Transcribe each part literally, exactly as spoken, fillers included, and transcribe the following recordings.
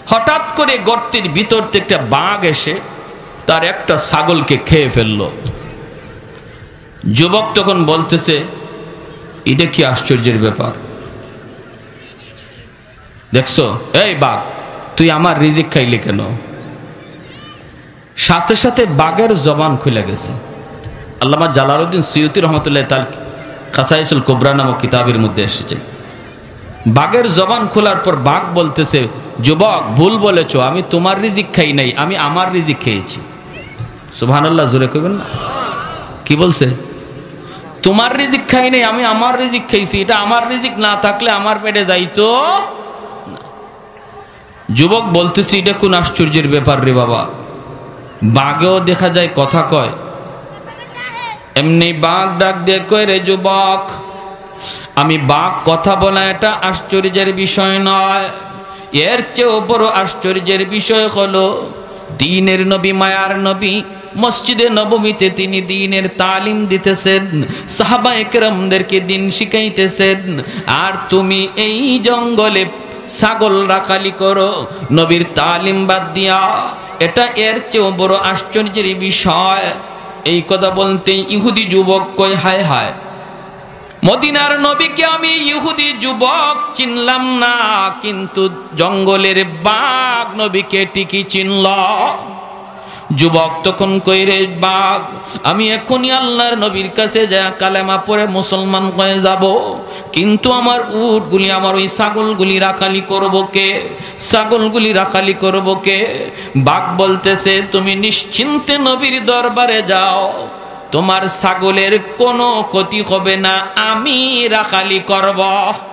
হঠাৎ করে গর্তের ভিতর থেকে একটা বাঘ এসে তার একটা ছাগলকে খেয়ে ফেললো। যুবক তখন বলতেছে, এটা কি আশ্চর্যের ব্যাপার, দেখছো এই বাঘ তুই আমার রিজিক খাইলি কেন? সাথে সাথে বাঘের জবান খুলে গেছে। আল্লামা জালালউদ্দিন সুয়ুতী রহমতুল্লাহ তাআলা খাসাইসুল কুবরা নামক কিতাবের মধ্যে এসেছে, বাঘের জবান খোলার পর বাঘ বলতেছে, যুবক ভুল বলেছো, আমি তোমার রিজিক খাই নাই, আমি আমার রিজিক খেয়েছি। সুবহানাল্লাহ, জোরে কইবেন না। কি বলছে? তোমার রিজিক খাই নাই, আমি আমার রিজিক খাইছি। এটা আমার রিজিক না থাকলে আমার পেটে যাইতো না। যুবক বলতেছি, এটা কোন আশ্চর্যের ব্যাপার রে বাবা, বাঘেও দেখা যায় কথা কয়। এমনি বাঘ ডাক দিয়ে কয়, রে যুবক, আমি বাঘ কথা বলা এটা আশ্চর্যের বিষয় নয়, এর চেয়েও বড় আশ্চর্যের বিষয় হলো দ্বীনের নবী, মায়ার নবী মসজিদে নববীতে তিনি দ্বীনের তালিম দিতেছেন, সাহাবায়ে কেরামদেরকে দ্বীন শিখাইতেছেন, আর তুমি এই জঙ্গলে ছাগল রাখালি করো নবীর তালিম বাদ দিয়া। এটা এর চেয়েও বড় আশ্চর্যের বিষয়। এই কথা বলতে ইহুদি যুবক কয়, হায় হায়, মদিনার নবীকে আমি ইহুদি যুবক চিনলাম না, কিন্তু জঙ্গলের বাঘ নবীকে ঠিকই চিনল। যুবক তখন কই, রে বাঘ, আমি এখনই আল্লাহর নবীর কাছে যা কালেমা পড়ে মুসলমান হয়ে যাব, কিন্তু আমার উটগুলি, আমার ওই ছাগলগুলি রাখালি করব কে? ছাগলগুলি রাখালি করব কে? বাঘ বলতেছে, তুমি নিশ্চিন্তে নবীর দরবারে যাও, তোমার ছাগলের কোনো ক্ষতি হবে না, আমি রাখালি করব।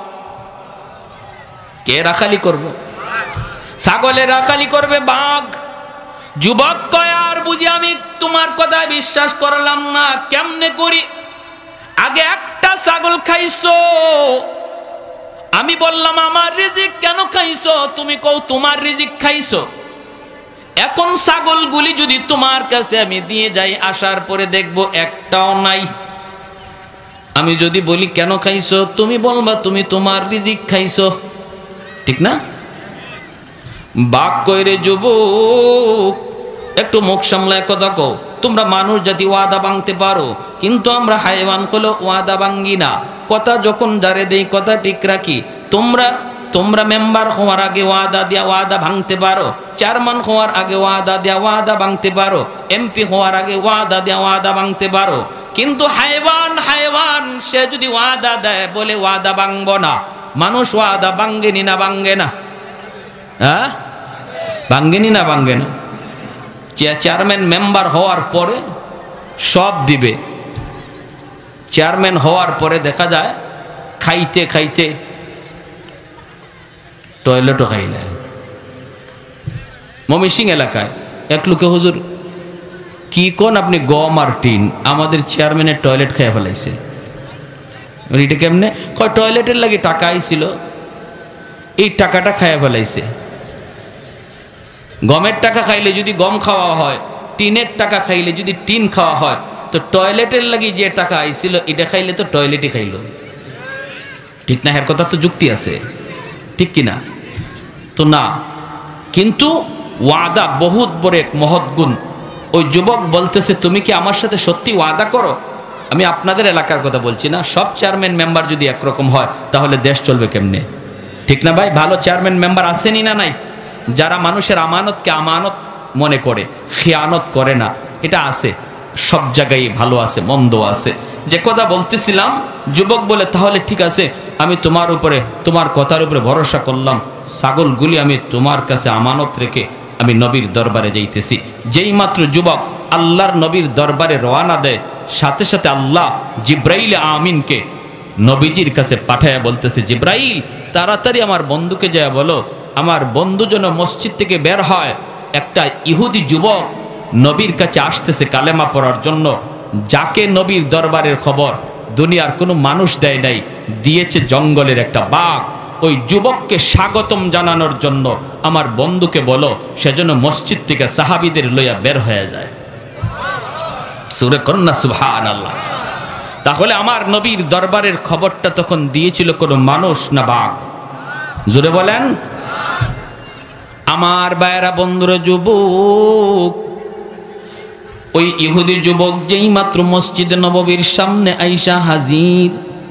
কে রাখালি করব? ছাগলের রাখালি করবে বাঘ। যুবক কয়, আর বুঝি আমি তোমার কথা বিশ্বাস করলাম না, কেমনে করি? আগে একটা ছাগল খাইছো, আমি বললাম আমার রিজিক কেন খাইছো, তুমি কও তোমার রিজিক খাইছো। এখন ছাগলগুলি যদি তোমার কাছে আমি দিয়ে যাই, আসার পরে দেখবো একটাও নাই। আমি যদি বলি কেন খাইছো, তুমি বলবা তুমি তোমার রিজিক খাইছো, ঠিক না? বাঘ কই, রে যুবক, একটু মুখ সামলায় কথা কও। তোমরা মানুষ জাতি ওয়াদা ভাঙতে পারো, কিন্তু আমরা হাইওয়ান হলো ওয়াদা ভাঙ্গি না। কথা যখন যারে দেই কথা ঠিক রাখি। তোমরা তোমরা মেম্বার হওয়ার আগে ওয়াদা দিয়া ওয়াদা ভাঙতে পারো, চেয়ারম্যান হওয়ার আগে ওয়াদা দিয়া ওয়াদা ভাঙতে পারো, এমপি হওয়ার আগে ওয়াদা দিয়া ওয়াদা ভাঙতে পারো, কিন্তু হাইওয়ান হাইওয়ান সে যদি ওয়াদা দেয় বলে ওয়াদা ভাঙবো না, মানুষ ওয়াদা ভাঙ্গেনি না ভাঙ্গে না? হ্যাঁ, ভাঙ্গেনি না ভাঙ্গে না? চেয়ারম্যান মেম্বার হওয়ার পরে সব দিবে, চেয়ারম্যান হওয়ার পরে দেখা যায় খাইতে খাইতে টয়লেটও খাইলে। ময়মনসিং এলাকায় এক লোকে, হুজুর কি কোন আপনি, গম আর টিন, আমাদের চেয়ারম্যানের টয়লেট খেয়ে ফেলাইছে। এটা কেমনে? কয় টয়লেটের লাগে টাকা আইছিল, এই টাকাটা খাইয়া ফেলাইছে। গমের টাকা খাইলে যদি গম খাওয়া হয়, টিনের টাকা খাইলে যদি টিন খাওয়া হয়, তো টয়লেটের লাগি যে টাকা আইছিল এটা খাইলে তো টয়লেটই খাইল, ঠিক না? এর কথা তো যুক্তি আছে, ঠিক কিনা? তো না, কিন্তু ওয়াদা বহুত বড় এক মহৎ গুণ। ওই যুবক বলতেছে, তুমি কি আমার সাথে সত্যি ওয়াদা করো? আমি আপনাদের এলাকার কথা বলছি না, সব চেয়ারম্যান মেম্বার যদি একরকম হয় তাহলে দেশ চলবে কেমনে, ঠিক না ভাই? ভালো চেয়ারম্যান মেম্বার আসেনি না নাই, যারা মানুষের আমানতকে আমানত মনে করে, খিয়ানত করে না, এটা আছে। সব জায়গায় ভালো আছে, মন্দ আছে। যে কথা বলতেছিলাম, যুবক বলে, তাহলে ঠিক আছে, আমি তোমার উপরে, তোমার কথার উপরে ভরসা করলাম, ছাগলগুলি আমি তোমার কাছে আমানত রেখে আমি নবীর দরবারে যাইতেছি। যেই মাত্র যুবক আল্লাহর নবীর দরবারে রওনা দেয়, সাথে সাথে আল্লাহ জিব্রাইল আমিনকে নবীজির কাছে পাঠায়া বলতেছে, জিব্রাইল তাড়াতাড়ি আমার বন্ধুকে যায় বলো, আমার বন্ধু যেন মসজিদ থেকে বের হয়। একটা ইহুদি যুবক নবীর কাছে আসতেছে কালেমা পড়ার জন্য, যাকে নবীর দরবারের খবর দুনিয়ার কোনো মানুষ দেয় নাই, দিয়েছে জঙ্গলের একটা বাঘ। ওই যুবককে স্বাগতম জানানোর জন্য আমার বন্ধুকে বলো, সেজন্য মসজিদ থেকে সাহাবীদের লইয়া বের হয়ে যায়। সূরা কন্যা, সুবহানাল্লাহ। তাহলে আমার নবীর দরবারের খবরটা তখন দিয়েছিল কোনো মানুষ না বাঘ? জোরে বলেন। আমার ভাইরা বন্ধুরা, যুবক, ওই ইহুদি যুবক যেই মাত্র মসজিদে নববীর সামনে আইসা হাজির,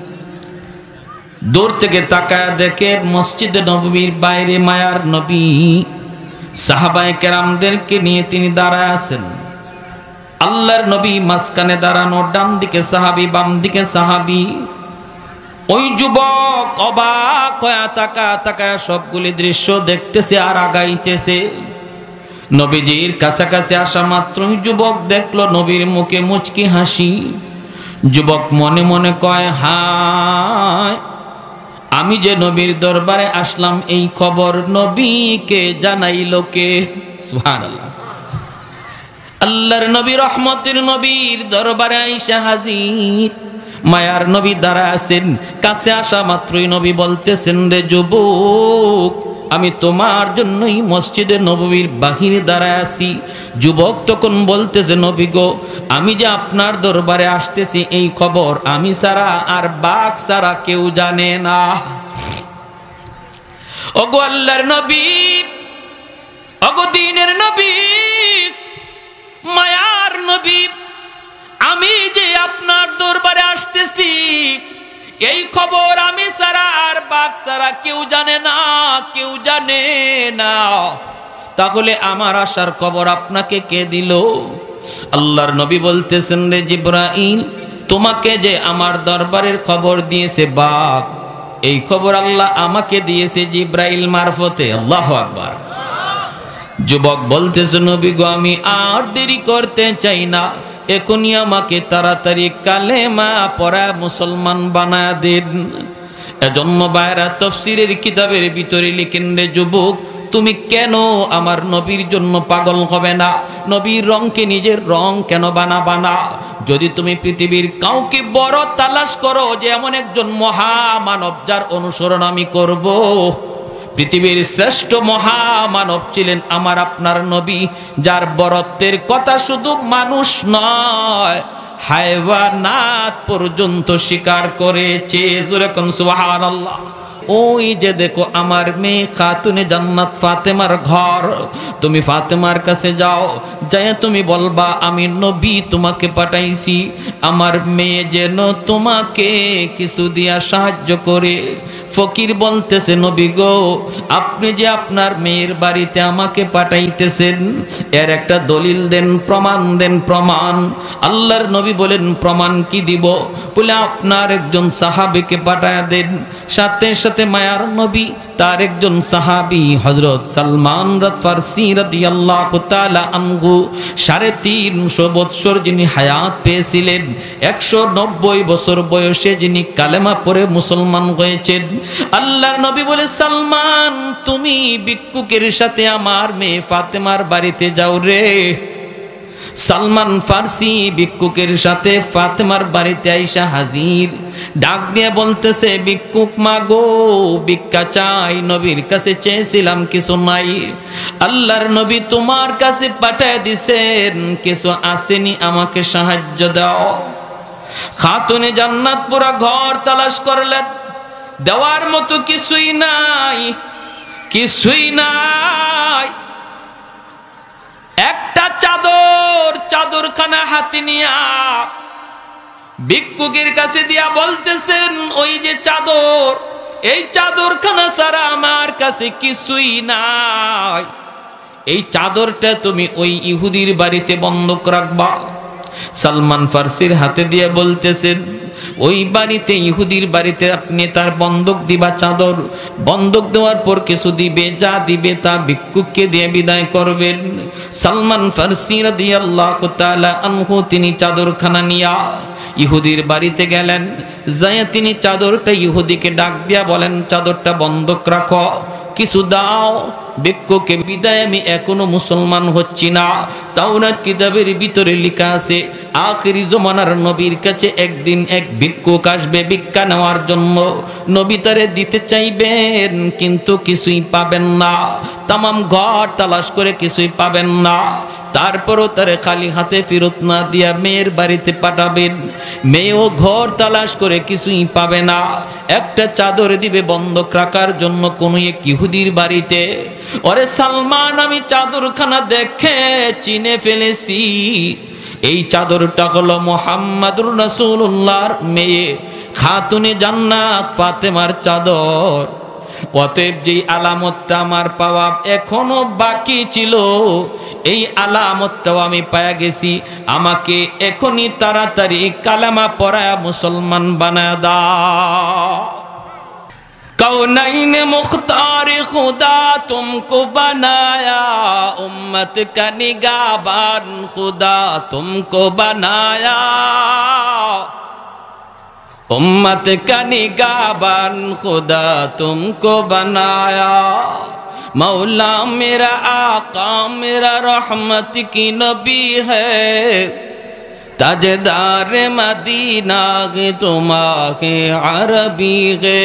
দূর থেকে তাকায় দেখে মসজিদে নববীর বাইরে মায়ার নবী সাহাবায়ে কেরামদেরকে নিয়ে তিনি দাঁড়ায় আছেন। আল্লাহর নবী মাঝখানে দাঁড়ানো, ডান দিকে সাহাবী, বাম দিকে সাহাবী। ওই যুবক অবাক হয়ে তাকা তাকা সবগুলি দৃশ্য দেখতেছে আর আগাইতেছে। নবীজির কাছাকাছি আসা মাত্রই যুবক দেখলো নবীর মুখে মুচকি হাসি। যুবক মনে মনে কয়, হায়, আমি যে নবীর দরবারে আসলাম এই খবর নবীকে জানাইল কে? সুবহানাল্লাহ। আল্লাহর নবী, রহমতের নবীর দরবারে আইসা হাজির, মায়ার নবী দাঁড়া আছেন। কাছে আসা মাত্রই নবী বলতেছেন, রে যুবক, আমি তোমার জন্যই মসজিদে নববীর বাহিরে দাঁড়ায় আছি। যুবক তখন বলতেছে, নবী গো, আমি যে আপনার দরবারে আসতেছি এই খবর আমি ছাড়া আর বাঘ ছাড়া কেউ জানে না। ওগো আল্লাহর নবী, ওগো দ্বীনের নবী, মায়ার নবী, আমি যে আপনার দরবারে আসতেছি এই খবর আমি ছাড়া আর বাঘ ছাড়া কেউ জানে না, কেউ জানে না। তাহলে আমার আসার খবর আপনাকে কে দিল? আল্লাহর নবী বলতেছেন, রে জিবরাইল, তোমাকে যে আমার দরবারের খবর দিয়েছে বাঘ, এই খবর আল্লাহ আমাকে দিয়েছে জিবরাইল মারফতে। আল্লাহু আকবার। যুবক বলতেছে, নবী গো, আমি আর দেরি করতে চাই না, এখনই আমাকে তাড়াতাড়ি কালেমা পড়া মুসলমান বানায় দেন। এজন্য বাইরা তাফসীরের কিতাবের ভিতরে লিখেন, রে যুবক, তুমি কেন আমার নবীর জন্য পাগল হবে না? নবীর রংকে নিজের রং কেন বানাবা না? যদি তুমি পৃথিবীর কাউকে বড় তালাশ করো যে এমন একজন মহামানব যার অনুসরণ আমি করব, পৃথিবীর শ্রেষ্ঠ মহামানব ছিলেন আমার আপনার নবী, যার বরত্বের কথা শুধু মানুষ নয়, হায়ওয়ানাত পর্যন্ত স্বীকার করেছে। জোরে কোন সুবহানাল্লাহ। ওই যে দেখো আমার মেয়ে খাতুনে জান্নাত ফাতেমার ঘর, তুমি ফাতেমার কাছে যাও, যায় তুমি বলবা আমি নবী তোমাকে পাঠাইছি, আমার মেয়ে যেন তোমাকে কিছু দিয়া সাহায্য করে। ফকির বলতেছে, নবী গো, আপনি যে আপনার মেয়ের বাড়িতে আমাকে পাঠাইতেছেন এর একটা দলিল দেন, প্রমাণ দেন, প্রমাণ। আল্লাহর নবী বলেন, প্রমাণ কি দিব? বলে আপনার একজন সাহাবীকে পাঠায় দেন। সাথে সাথে মায়ার নবী তার একজন সাহাবী হযরত সালমান ফারসি রাদিয়াল্লাহু তাআলা আনহু সাড়ে তিনশো বছর যিনি হায়াত পেয়েছিলেন, একশো নব্বই বছর বয়সে যিনি কালেমা পড়ে মুসলমান হয়েছেন। আল্লাহর নবী বলে, সালমান, তুমি ভিক্ষুকের সাথে আমার মেয়ে ফাতেমার বাড়িতে যাও রে। সালমান ফারসি ভিক্ষুকের সাথে ফাতেমার বাড়িতে আইসা হাজির, ডাক দিয়ে বলতেছে, ভিক্ষুক মাগো, ভিক্ষা চাই, নবীর কাছে চেয়েছিলাম কিছু নাই, আল্লাহর নবী তোমার কাছে পাঠায় দিছেন, কিছু আসেনি, আমাকে সাহায্য দাও। খাতুনে জান্নাত পুরা ঘর তালাশ করলেন, দেওয়ার মতো কিছুই নাই, কিছুই নাই। একটা চাদর, চাদরখানা হাতে নিয়া ভিক্ষুকের কাছে দিয়া বলতেছেন, ওই যে চাদর, এই চাদরখানা ছাড়া আমার কাছে কিছুই নাই, এই চাদরটা তুমি ওই ইহুদির বাড়িতে বন্ধক রাখবা। সালমান ফারসির হাতে দিয়ে বলতেছেন, ওই বাড়িতে, ইহুদির বাড়িতে আপনি তার বন্ধক দিবা চাদর, বন্ধক দেওয়ার পর কিছু দিবে, যা দিবে তা ভিক্ষুককে দিয়ে বিদায় করবেন। সালমান ফারসি রাদিয়াল্লাহু তাআলা আনহু তিনি চাদরখানা নিয়া ইহুদির বাড়িতে গেলেন। যায় তিনি চাদরটা ইহুদিকে ডাক দিয়া বলেন, চাদরটা বন্ধক রাখো, কিছু দাও, ভিক্ষুককে বিদায়, আমি এখনো মুসলমান হচ্ছি না। তাওরাত কিতাবের ভিতরে লেখা আছে, আখিরি জমানার নবীর কাছে একদিন এক ভিক্ষুক আসবে ভিক্ষা নেওয়ার জন্য। নবী তারে দিতে চাইবেন কিন্তু কিছুই পাবেন না, তামাম ঘর তালাশ করে কিছুই পাবেন না। তারপরও তারে খালি হাতে ফেরত না দিয়া মেয়ের বাড়িতে পাঠাবেন। মেয়েও ঘর তালাশ করে কিছুই পাবে না, একটা চাদর দিবে বন্ধক রাখার জন্য কোনো এক ইহুদির বাড়িতে। ওরে সালমান, আমি চাদরখানা দেখে চিনে ফেলেছি, এই চাদরটা হলো মুহাম্মাদুর রাসূলুল্লাহর মেয়ে খাতুনে জান্নাত ফাতেমার চাদর। অতএব যেই আলামতটা আমার পাওয়া এখনো বাকি ছিল, এই আলামতটাও আমি পায়া গেছি। আমাকে এখনই তাড়াতাড়ি কালেমা পড়ায়া মুসলমান বানায়া দাও। कौनैन मुख्तार खुदा तुमको बनाया, उम्मत का निगाहबान खुदा तुमको बनाया, उम्मत का निगाहबान खुदा तुमको बनाया। मौला मेरा आका मेरा रहमत की नबी है, ताजदार मदीना के तुम्हारे अरबी गे,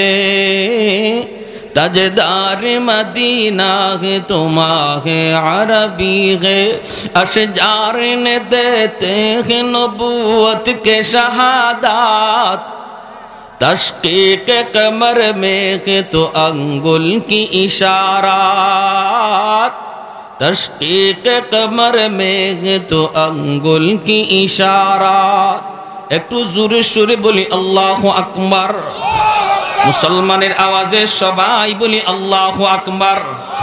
ताजदार मदीना के तुम्हारे अरबी गे। अशजार ने देते हैं नबूवत के शहादात, तशकीक कमर में है तो अंगुल की इशारात, तशकीक कमर में है तो अंगुल की इशारात। একটু জোরে সুরে বলি আল্লাহু আকবার। মুসলমানের আওয়াজে সবাই বলি আল্লাহু আকবার।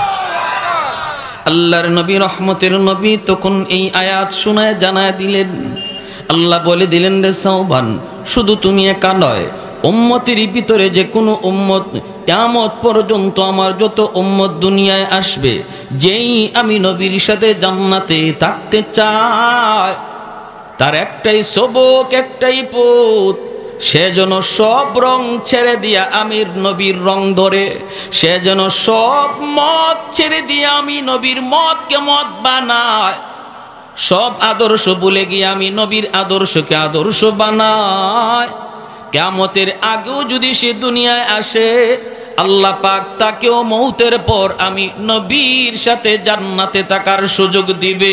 আল্লাহর নবী রহমতের নবী তখন এই আয়াত শোনায় জানায় দিলেন, আল্লাহ বলে দিলেন, রে সাওবান, শুধু তুমি একা নয়, উম্মতের ভিতরে যে কোনো উম্মত কিয়ামত পর্যন্ত আমার যত উম্মত দুনিয়ায় আসবে, যেই আমি নবীর সাথে জান্নাতে থাকতে চায়, তার একটাই সবক, একটাই পথ, সে যেন সব রং ছেড়ে দিয়া আমির নবীর রং ধরে, সে যেন সব মত ছেড়ে দিয়া আমি নবীর মতকে মত বানায়, সব আদর্শ ভুলে গিয়ে আমি নবীর আদর্শকে আদর্শ বানায়। কিয়ামতের আগেও যদি সে দুনিয়ায় আসে, আল্লাহ পাক তাকেও মৌতের পর আমি নবীর সাথে জান্নাতে থাকার সুযোগ দিবে।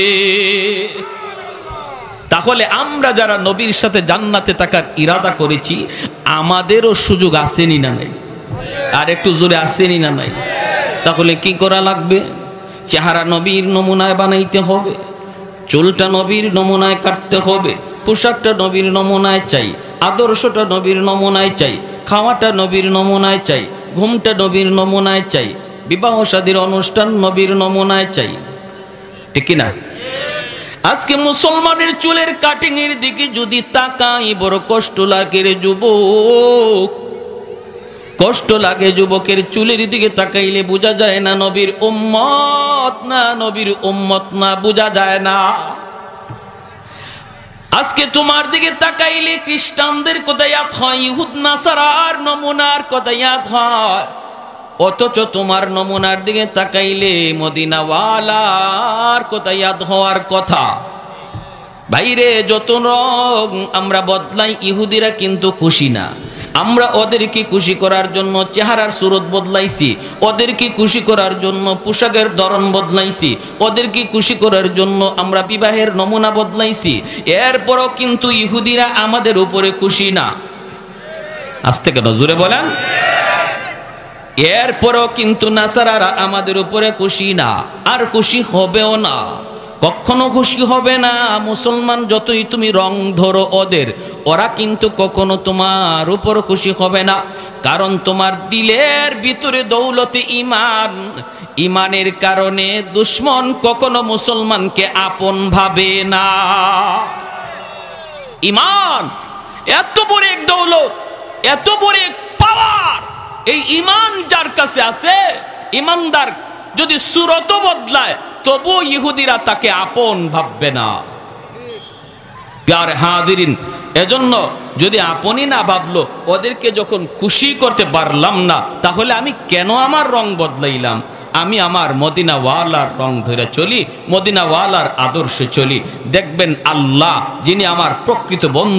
তাহলে আমরা যারা নবীর সাথে জান্নাতে থাকার ইরাদা করেছি, আমাদেরও সুযোগ আসেনি না নাই? আর একটু জোরে আসেনি না নাই? তাহলে কি করা লাগবে? চেহারা নবীর নমুনায় বানাইতে হবে, চুলটা নবীর নমুনায় কাটতে হবে, পোশাকটা নবীর নমুনায় চাই, আদর্শটা নবীর নমুনায় চাই, খাওয়াটা নবীর নমুনায় চাই, ঘুমটা নবীর নমুনায় চাই, বিবাহ শাদীর অনুষ্ঠান নবীর নমুনায় চাই, ঠিক না? আজকে মুসলমানের চুলের কাটিং এর দিকে যদি তাকাই, বড় কষ্ট লাগে রে যুবক, কষ্ট লাগে যুবকের চুলের দিকে তাকাইলে বোঝা যায় না নবীর উম্মত না নবীর উম্মত না, বোঝা যায় না। আজকে তোমার দিকে তাকাইলে খ্রিস্টানদের কথা ইয়াদ হয়, ইহুদ নাসারার নমুনার কথা ইয়াদ হয়, অথচ তোমার নমুনার দিকে তাকাইলে মদিনাওয়ালার কথা ইয়াদ হওয়ার কথা। বাইরে যত রং আমরা বদলাই, ইহুদিরা কিন্তু খুশি না। আমরা ওদেরকে খুশি করার জন্য চেহারার সুরত বদলাইছি, ওদেরকে খুশি করার জন্য পোশাকের ধরন বদলাইছি, ওদেরকে খুশি করার জন্য আমরা বিবাহের নমুনা বদলাইছি, এরপরও কিন্তু ইহুদিরা আমাদের উপরে খুশি না। আস্তে কেন জোরে বলেন? এরপরও কিন্তু নাসারারা আমাদের উপরে খুশি না, আর খুশি হবেও না, কখনো খুশি হবে না। মুসলমান যতই তুমি রং ধরো ওদের, ওরা কিন্তু কখনো তোমার উপর খুশি হবে না, কারণ তোমার দিলের ভিতরে দৌলতে ইমান, ইমানের কারণে দুশ্মন কখনো মুসলমানকে আপন ভাবে না। ইমান এত বড় এক দৌলত, এত বড় এক পাওয়ার, এই ইমান যার কাছে আছে, ইমানদার যদি সুরত বদলায় তবু ইহুদিরা তাকে আপন ভাববে না। প্যারে হাজিরিন, এজন্য যদি আপনই না ভাবলো, ওদেরকে যখন খুশি করতে পারলাম না, তাহলে আমি কেন আমার রং বদলাইলাম? আমি আমার মদিনাওয়ালার রং ধরে চলি, মদিনাওয়ালার আদর্শে চলি। দেখবেন আল্লাহ যিনি আমার প্রকৃত বন্ধু,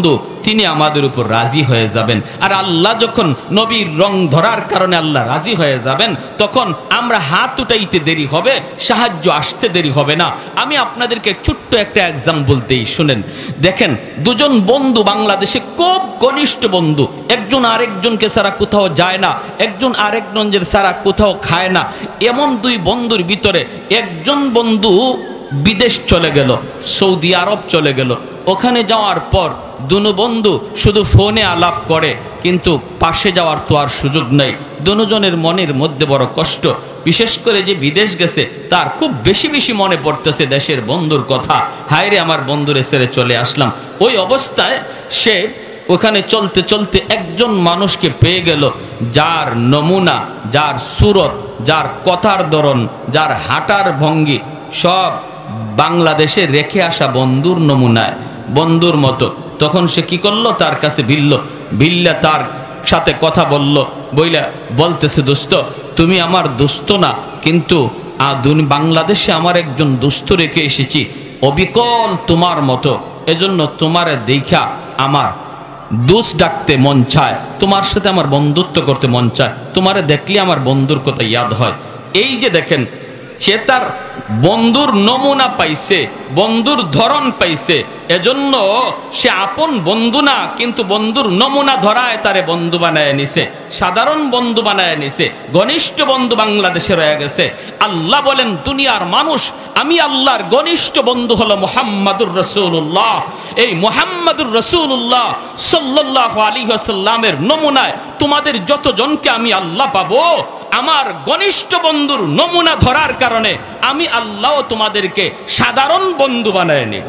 তিনি আমাদের উপর রাজি হয়ে যাবেন। আর আল্লাহ যখন নবীর রং ধরার কারণে আল্লাহ রাজি হয়ে যাবেন, তখন আমরা হাত উঠাইতে দেরি হবে, সাহায্য আসতে দেরি হবে না। আমি আপনাদেরকে ছোট্ট একটা এক্সাম্পল দেই, শুনেন। দেখেন, দুজন বন্ধু বাংলাদেশে খুব ঘনিষ্ঠ বন্ধু, একজন আরেকজনকে ছাড়া কোথাও যায় না, একজন আরেকজনের ছাড়া কোথাও খায় না। এমন দুই বন্ধুর ভিতরে একজন বন্ধু বিদেশ চলে গেল, সৌদি আরব চলে গেল। ওখানে যাওয়ার পর দুনো বন্ধু শুধু ফোনে আলাপ করে, কিন্তু পাশে যাওয়ার তো আর সুযোগ নেই। দুজনের মনের মধ্যে বড় কষ্ট, বিশেষ করে যে বিদেশ গেছে তার খুব বেশি বেশি মনে পড়তেছে দেশের বন্ধুর কথা। হায় রে, আমার বন্ধুরে ছেড়ে চলে আসলাম। ওই অবস্থায় সে ওখানে চলতে চলতে একজন মানুষকে পেয়ে গেল, যার নমুনা, যার সুরত, যার কথার ধরন, যার হাঁটার ভঙ্গি সব বাংলাদেশে রেখে আসা বন্ধুর নমুনায়, বন্ধুর মতো। তখন সে কি করলো, তার কাছে ভিড়ল, ভিড়লে তার সাথে কথা বলল, বইলা বলতেছে, দোস্ত তুমি আমার দোস্ত না, কিন্তু বাংলাদেশে আমার একজন দোস্ত রেখে এসেছি, অবিকল তোমার মতো, এজন্য তোমারে দেখা আমার দোষ ডাকতে মন চায়, তোমার সাথে আমার বন্ধুত্ব করতে মন চায়, তোমারে দেখলে আমার বন্ধুর কথা ইয়াদ হয়। এই যে দেখেন, সে তার বন্ধুর নমুনা পাইছে, বন্ধুর ধরন পাইছে, এজন্য সে আপন বন্ধু না, কিন্তু বন্ধুর নমুনা ধরায় তারে বন্ধু বানায় নিছে, সাধারণ বন্ধু বানায় নিছে, ঘনিষ্ঠ বন্ধু বাংলাদেশে রয়ে গেছে। আল্লাহ বলেন, দুনিয়ার মানুষ, আমি আল্লাহর ঘনিষ্ঠ বন্ধু হলো মুহাম্মাদুর রাসূলুল্লাহ। এই মুহাম্মাদুর রাসূলুল্লাহ সাল্লাল্লাহু আলাইহি ওয়াসাল্লামের নমুনায় তোমাদের যতজনকে আমি আল্লাহ পাবো, আমার ঘনিষ্ঠ বন্ধুর নমুনা ধরার কারণে আমি আল্লাহ তোমাদেরকে সাধারণ বন্ধু বানায় নিব।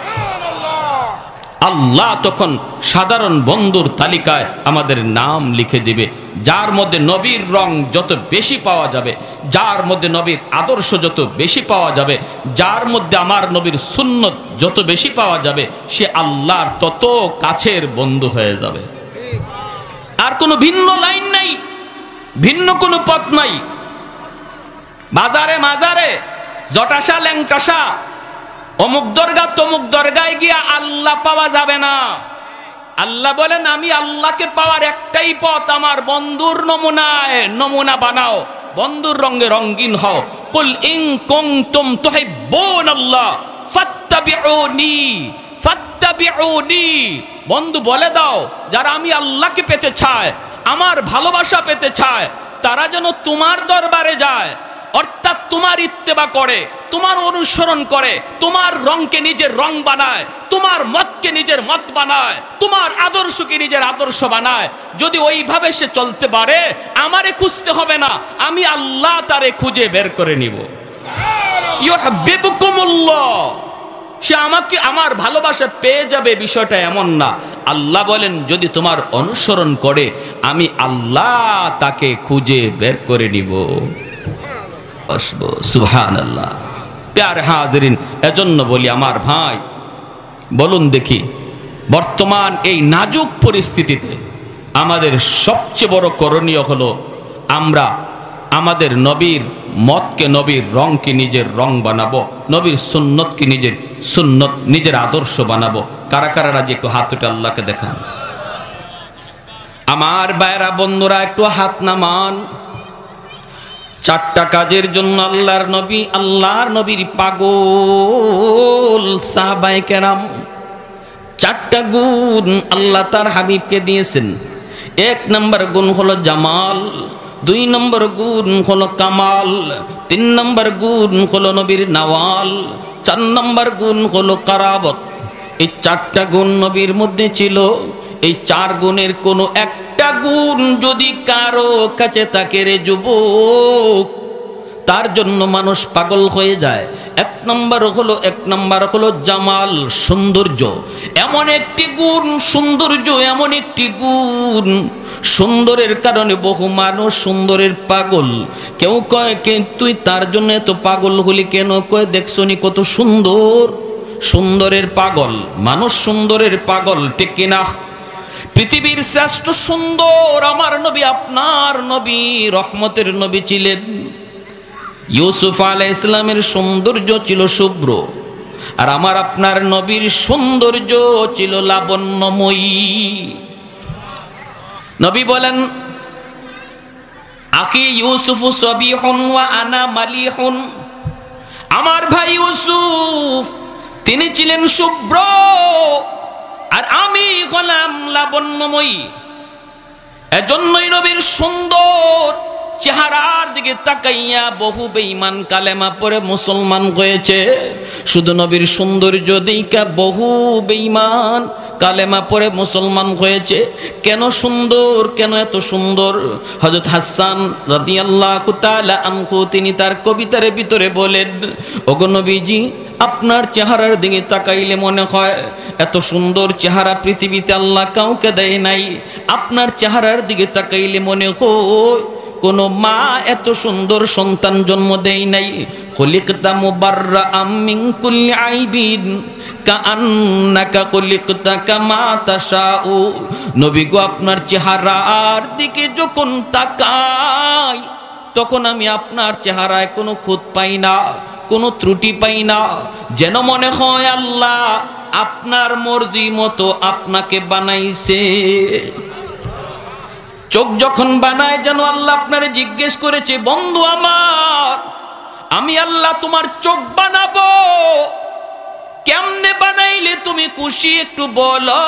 আল্লাহ তখন সাধারণ বন্ধুর তালিকায় আমাদের নাম লিখে দিবে, যার মধ্যে নবীর রং যত বেশি পাওয়া যাবে, যার মধ্যে নবীর আদর্শ যত বেশি পাওয়া যাবে, যার মধ্যে আমার নবীর সুন্নত যত বেশি পাওয়া যাবে, সে আল্লাহর তত কাছের বন্ধু হয়ে যাবে। আর কোনো ভিন্ন লাইন নাই, ভিন্ন কোনো পথ নাই। বাজারে মাজারে জটাশা ল্যাংটাশা অমুক দরগা তমুক দরগায় গিয়া আল্লাহ পাওয়া যাবে না। আল্লাহ বলেন, আমি আল্লাহকে পাওয়ার একটাই পথ, আমার বন্ধুর নমুনায় নমুনা বানাও, বন্ধুর রঙে রঙিন হও। কুল ইন কুনতুম তুহিব্বুনাল্লাহ ফাত্তাবিউনি ফাত্তাবিউনি। বন্ধু বলে দাও, যারা আমি আল্লাহকে পেতে চায়, আমার ভালোবাসা পেতে চায়, তারা যেন তোমার দরবারে যায়, অর্থাৎ তোমার ইত্তেবা করে, তোমার অনুসরণ করে, তোমার রংকে নিজের রং বানায়, তোমার মতকে নিজের মত বানায়, তোমার আদর্শকে নিজের আদর্শ বানায়। যদি ওইভাবে সে চলতে পারে, আমারে খুঁজতে হবে না, আমি আল্লাহ তারে খুঁজে বের করে নিব। ইউহিব্বুকুমুল্লাহ, সে আমাকে আমার ভালোবাসা পেয়ে যাবে, বিষয়টা এমন না। আল্লাহ বলেন, যদি তোমার অনুসরণ করে, আমি আল্লাহ তাকে খুঁজে বের করে নিব। সুবহানাল্লাহ। প্যার হাজিরিন, এজন্য বলি আমার ভাই, বলুন দেখি, বর্তমান এই নাজুক পরিস্থিতিতে আমাদের সবচেয়ে বড় করণীয় হলো, আমরা আমাদের নবীর মতকে, নবীর রংকে নিজের রং বানাবো, নবীর সুন্নতকে নিজের সুন্নত, নিজের আদর্শ বানাবো। কারা কারা রাজি একটু হাত উঠে আল্লাহকে দেখান। আমার ভাইরা বন্ধুরা, একটু হাত নামান। চারটা কাজের জন্য আল্লাহর নবী, আল্লাহর নবীর পাগল সাহাবায়ে কেরাম, চারটা গুণ আল্লাহ তার হাবিবকে দিয়েছেন। এক নম্বর গুণ হলো জামাল, দুই নম্বর গুণ হলো কামাল, তিন নম্বর গুণ হলো নবীর নওয়াল, চার নম্বর গুণ হলো কারাবত। এই চারটা গুণ নবীর মধ্যে ছিল। এই চার গুণের কোনো একটা গুণ যদি কারো কাছে থাকে রে যুবক, তার জন্য মানুষ পাগল হয়ে যায়। এক নম্বর হলো এক নম্বর হলো জামাল, সৌন্দর্য। এমন একটি গুণ, সৌন্দর্য এমন একটি গুণ, সুন্দরের কারণে বহু মানুষ সুন্দরের পাগল। কেউ কয়, কে তুই তার জন্য এত পাগল হলি কেন? কয়, দেখছো নি কত সুন্দর, সুন্দরের পাগল মানুষ, সুন্দরের পাগল, ঠিক কিনা? পৃথিবীর শ্রেষ্ঠ সুন্দর আমার নবী, আপনার নবী, রহমতের নবী ছিলেন। ইউসুফ আলাইহিস সালামের সৌন্দর্য ছিল শুভ্র, আর আমার আপনার নবীর সৌন্দর্য ছিল লাবণ্যময়ী। নবী বলেন, আখি ইউসুফ সবিহুন ওয়া আনা মালিহুন, আমার ভাই ইউসুফ তিনি ছিলেন শুভ্র আর আমি হলাম লাবণ্যময়ী। এজন্যই নবীর সুন্দর চেহারার দিকে তাকাইয়া বহু বেঈমান কালেমা পড়ে মুসলমান হয়েছে। শুধু নবীর সৌন্দর্য দেইখা বহু বেঈমান কালেমা পড়ে মুসলমান হয়েছে। কেন সুন্দর, কেন এত সুন্দর? হযরত হাসান রাদিয়াল্লাহু তাআলা আনহু তিনি তার কবিতার ভিতরে বলেন, ওগো নবীজি, আপনার চেহারার দিকে তাকাইলে মনে হয় এত সুন্দর চেহারা পৃথিবীতে আল্লাহ কাউকে দেয় নাই। আপনার চেহারার দিকে তাকাইলে মনে হয় কোন মা এত সুন্দর সন্তান জন্ম দেয় নাই। খুলিকতা মুবাররাআম মিন কুল্লি আইবিন কাআন্নাকা খুলিকতা কামা তাশাউ। নবী গো, আপনার চেহারার দিকে যখন তাকাই তখন আমি আপনার চেহারায় কোনো খুঁত পাই না, কোনো ত্রুটি পাই না। যেন মনে হয় আল্লাহ আপনার মর্জি মতো আপনাকে বানাইছে। চোখ যখন বানায় যেন আল্লাহ আপনারে জিজ্ঞেস করেছে, বন্ধু আমার, আমি আল্লাহ তোমার চোখ বানাবো, কেমনে বানাইলে তুমি খুশি একটু বলো।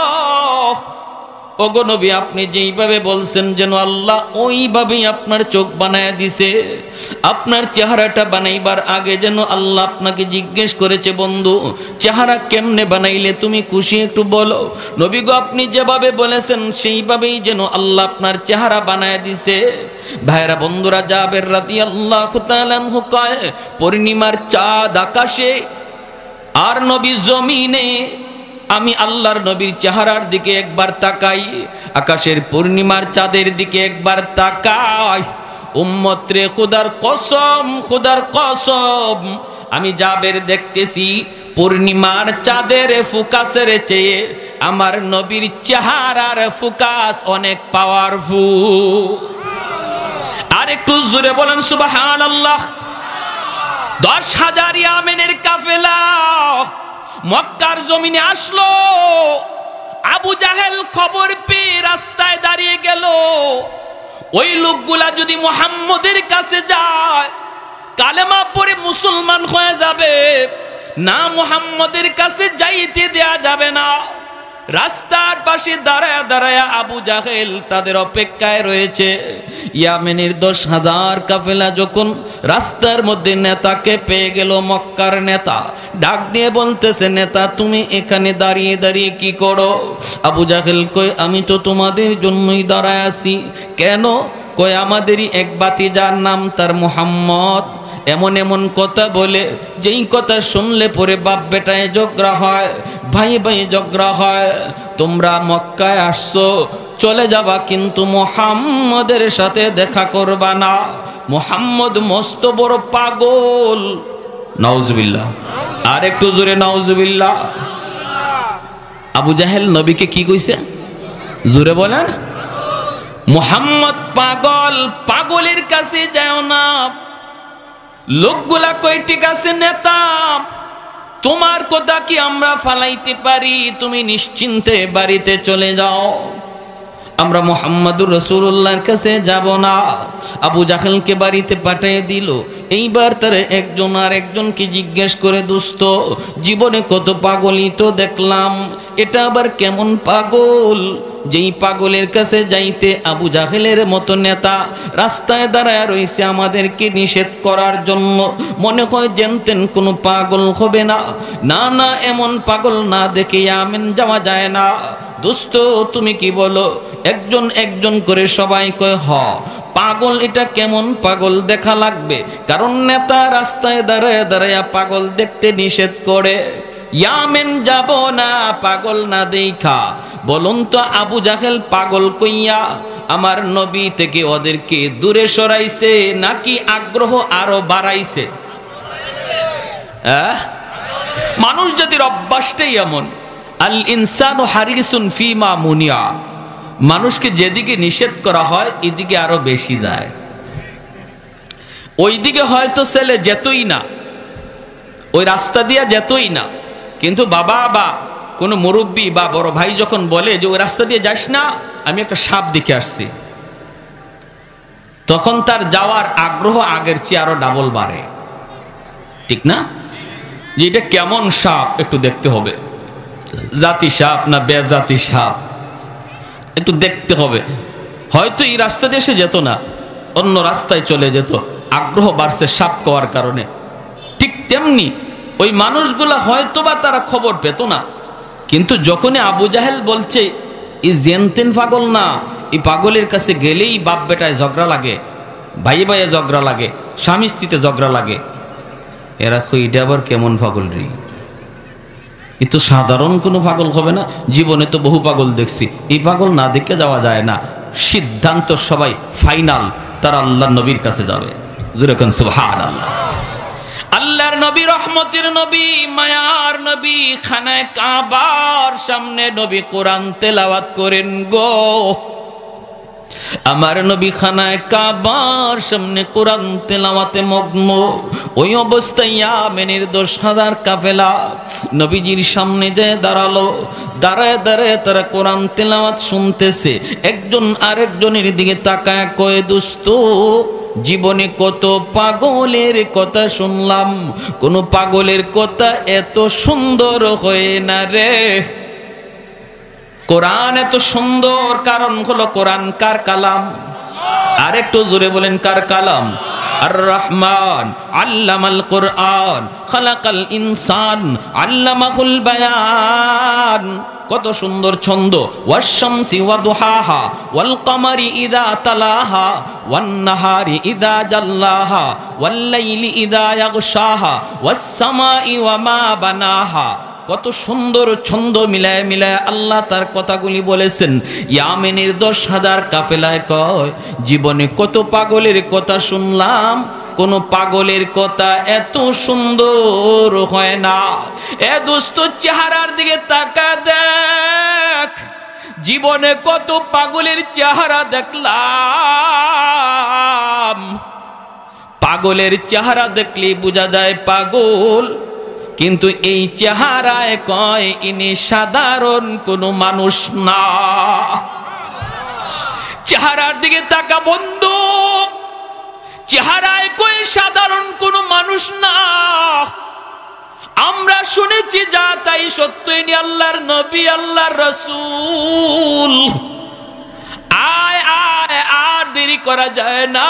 ওগো নবী, আপনি যেইভাবে বলছেন যেন আল্লাহ ওইভাবেই আপনার চোখ বানায় দিছে। আপনার চেহারাটা বানাইবার আগে যেন আল্লাহ আপনাকে জিজ্ঞেস করেছে, বন্ধু চেহারা কেমনে বানাইলে তুমি খুশি একটু বলো। নবী গো, আপনি যেভাবে বলেছেন সেইভাবেই যেন আল্লাহ আপনার চেহারা বানায় দিছে। ভাইরা বন্ধুরা, জাবের রাদিয়াল্লাহু তাআলা আনহু কয়, পূর্ণিমার চাঁদ আকাশে আর নবী জমিনে, আমি আল্লাহর নবীর চেহারার দিকে একবার তাকাই, আকাশের পূর্ণিমার চাঁদের দিকে একবার তাকাই। উম্মত রে, খুদার কসম, খুদার কসম, আমি জাবের দেখতেছি পূর্ণিমার চাঁদের ফোকাসের চেয়ে আমার নবীর চেহারার ফোকাস অনেক পাওয়ারফুল। আর একটু জোরে বলেন সুবহানাল্লাহ। দশ হাজার ইয়ামেনের কাফেলা মক্কার জমিনে আসলো। আবু জাহেল খবর পেয়ে রাস্তায় দাঁড়িয়ে গেল। ওই লোকগুলা যদি মুহাম্মদের কাছে যায় কালেমা পড়ে মুসলমান হয়ে যাবে, না মুহাম্মদের কাছে যাইতে দেয়া যাবে না। রাস্তার পাশে দাঁড়ায় দাঁড়ায় আবু জাহেল তাদের অপেক্ষায় রয়েছে। ইয়ামেনের দশ হাজার কাফেলা যখন রাস্তার মধ্যে নেতাকে পেয়ে গেল, মক্কার নেতা ডাক দিয়ে বলতেছে, নেতা তুমি এখানে দাঁড়িয়ে দাঁড়িয়ে কি করো? আবু জাহেল কয়, আমি তো তোমাদের জন্যই দাঁড়ায় আছি। কেন? কয়, আমাদেরই এক বাতিজার নাম তার মুহাম্মদ এমন এমন কথা বলে, যেই কথা শুনলে পরে বাপ বেটায় ঝগড়া হয়, ভাই ভাই ঝগড়া হয়। তোমরা মক্কায় আসছো, চলে যাবা, কিন্তু মুহাম্মদের সাথে দেখা করবা না। মুহাম্মদ মস্ত বড় পাগল। নাউজুবিল্লাহ। আর একটু জোরে নাউজুবিল্লাহ। আবু জাহেল নবীকে কি কইছে? জোরে বলেন। মুহাম্মদ পাগল, পাগলের কাছে যাও না। লোকগুলা কই, ঠিক আছে নেতা, তোমার কথা কি আমরা ফালাইতে পারি? তুমি নিশ্চিন্তে বাড়িতে চলে যাও, আমরা মুহাম্মাদুর রাসূলুল্লাহর কাছে যাব না। আবু জাহেলকে বাড়িতে পাঠিয়ে দিল। এইবার তার একজন আর একজনকে জিজ্ঞেস করে, দোস্ত জীবনে কত পাগলই তো দেখলাম, এটা আবার কেমন পাগল? যেই পাগলের কাছে যাইতে আবু জাহেলের মতো নেতা রাস্তায় দাঁড়ায় রয়েছে আমাদেরকে নিষেধ করার জন্য, মনে হয় জেনতেন কোনো পাগল হবে না। না না, এমন পাগল না দেখে ইয়ামেন যাওয়া যায় না। দোস্ত তুমি কি বলো? একজন একজন করে সবাই কয়, হ পাগল, এটা কেমন পাগল দেখা লাগবে, কারণ নেতা রাস্তায় দাঁড়ায় দাঁড়ায় পাগল দেখতে নিষেধ করে। ইয়ামেন যাব না পাগল না দেখা। বলুন তো আবু জাহেল পাগল কইয়া আমার নবী থেকে ওদেরকে দূরে সরাইছে নাকি আগ্রহ আরো বাড়াইছে? মানুষ জাতির অভ্যাসটাই এমন, আল ইনসানু হারিসুন ফিমা মুনিয়া। মানুষকে যেদিকে নিষেধ করা হয় এদিকে আরো বেশি যায়। ওইদিকে হয়তো ছেলে যেতই না, ওই রাস্তা দিয়া যেতই না, কিন্তু বাবা বা কোনো মুরব্বী বা বড় ভাই যখন বলে যে ওই রাস্তা দিয়ে যাস না, আমি একটা সাপ দেখে আসছি, তখন তার যাওয়ার আগ্রহ আগের চেয়ে আরো ডাবল বাড়ে, ঠিক না? যে এটা কেমন সাপ একটু দেখতে হবে, জাতি সাপ না বেজাতি সাপ একটু দেখতে হবে। হয়তো এই রাস্তা দিয়ে সে যেত না, অন্য রাস্তায় চলে যেত, আগ্রহ বাড়ছে সাপ খাওয়ার কারণে। ঠিক তেমনি ওই মানুষগুলা হয়তো বা তারা খবর পেত না, কিন্তু যখনই আবু জাহেল বলছে এই জেনতেন পাগল না, এই পাগলের কাছে গেলেই বাপ বেটায় ঝগড়া লাগে, ভাই ভাইয়ে ঝগড়া লাগে, স্বামী স্ত্রীতে ঝগড়া লাগে, এরা এটা আবার কেমন পাগল রে, এ তো সাধারণ কোনো পাগল হবে না, জীবনে তো বহু পাগল দেখছি, এই পাগল না দেখে যাওয়া যায় না। সিদ্ধান্ত সবাই ফাইনাল, তারা আল্লাহর নবীর কাছে যাবে। জোরে কোন সুবহানাল্লাহ। আল্লাহর নবী, রহমতের নবী, মায়ার নবী, খানায় কাবার সামনে নবী কোরআন তেলাওয়াত করেন গো। আমার নবী খানায় কাবার সামনে কোরআন তেলাওয়াতে মগ্ন। ওই অবস্থায় ইয়ামেনের দশ হাজার কাফেলা নবীজির সামনে যেয়ে দাঁড়ালো। দাঁড়ায় দাঁড়ায় তারা কোরআন তেলাওয়াত শুনতেছে। একজন আরেকজনের দিকে তাকায় কয়, দোস্ত জীবনে কত পাগলের কথা শুনলাম, কোন পাগলের কথা এত সুন্দর হয় না রে। কোরআন এত সুন্দর কারণ হলো কোরআন কার কালাম? আর একটু জোরে বলেন, কার কালাম? আর রহমান আল্লামাল কোরআন খালাকাল ইনসান আল্লামাহুল বায়ান। কত সুন্দর ছন্দ। ওয়াশ-শামসি ওয়া দুহাহা ওয়াল কমারি ইযা তালাহা ওয়ান নাহারি ইযা জাল্লাহা ওয়াল লাইলি ইযা ইয়াগশাহা ওয়াস সামাই ওয়া মা বানাহা। কত সুন্দর ছন্দ মিলায় মিলায় আল্লাহ তার কথাগুলি বলেছেন। ইয়ামেনের দশ হাজার কাফেলায় কয়, জীবনে কত পাগলের কথা শুনলাম, কোন পাগলের কথা এত সুন্দর হয় না। এ দোস্ত চেহারার দিকে তাকা দেখ, জীবনে কত পাগলের চেহারা দেখলাম। পাগলের চেহারা দেখলে বোঝা যায় পাগল, কিন্তু এই চেহারায় কয় ইনি সাধারণ কোনো মানুষ না। চেহারার দিকে তাকা বন্ধু, চেহারায় কয় সাধারণ কোনো মানুষ না। আমরা শুনেছি যা তাই সত্য, ইনি আল্লাহর নবী, আল্লাহর রাসূল। আয় আয়, আর দেরি করা যায় না।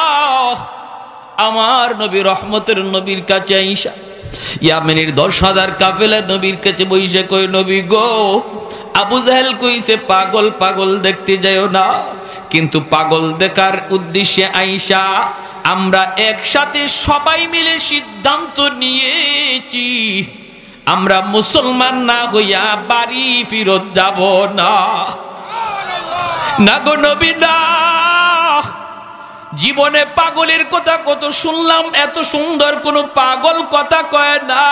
আমার নবী রহমতের নবীর কাছে আইসা ইয়ামেনের দশ হাজার কাফেলা নবীর কাছে বইসে কই, নবী গো, আবু জাহেল কইছে পাগল পাগল দেখতে যাও না, কিন্তু পাগল দেখার উদ্দেশ্যে আইসা আমরা একসাথে সবাই মিলে সিদ্ধান্ত নিয়েছি, আমরা মুসলমান না হইয়া বাড়ি ফিরত যাব না। না গো নবী না, জীবনে পাগলের কথা কত শুনলাম, এত সুন্দর কোন পাগল কথা কয় না।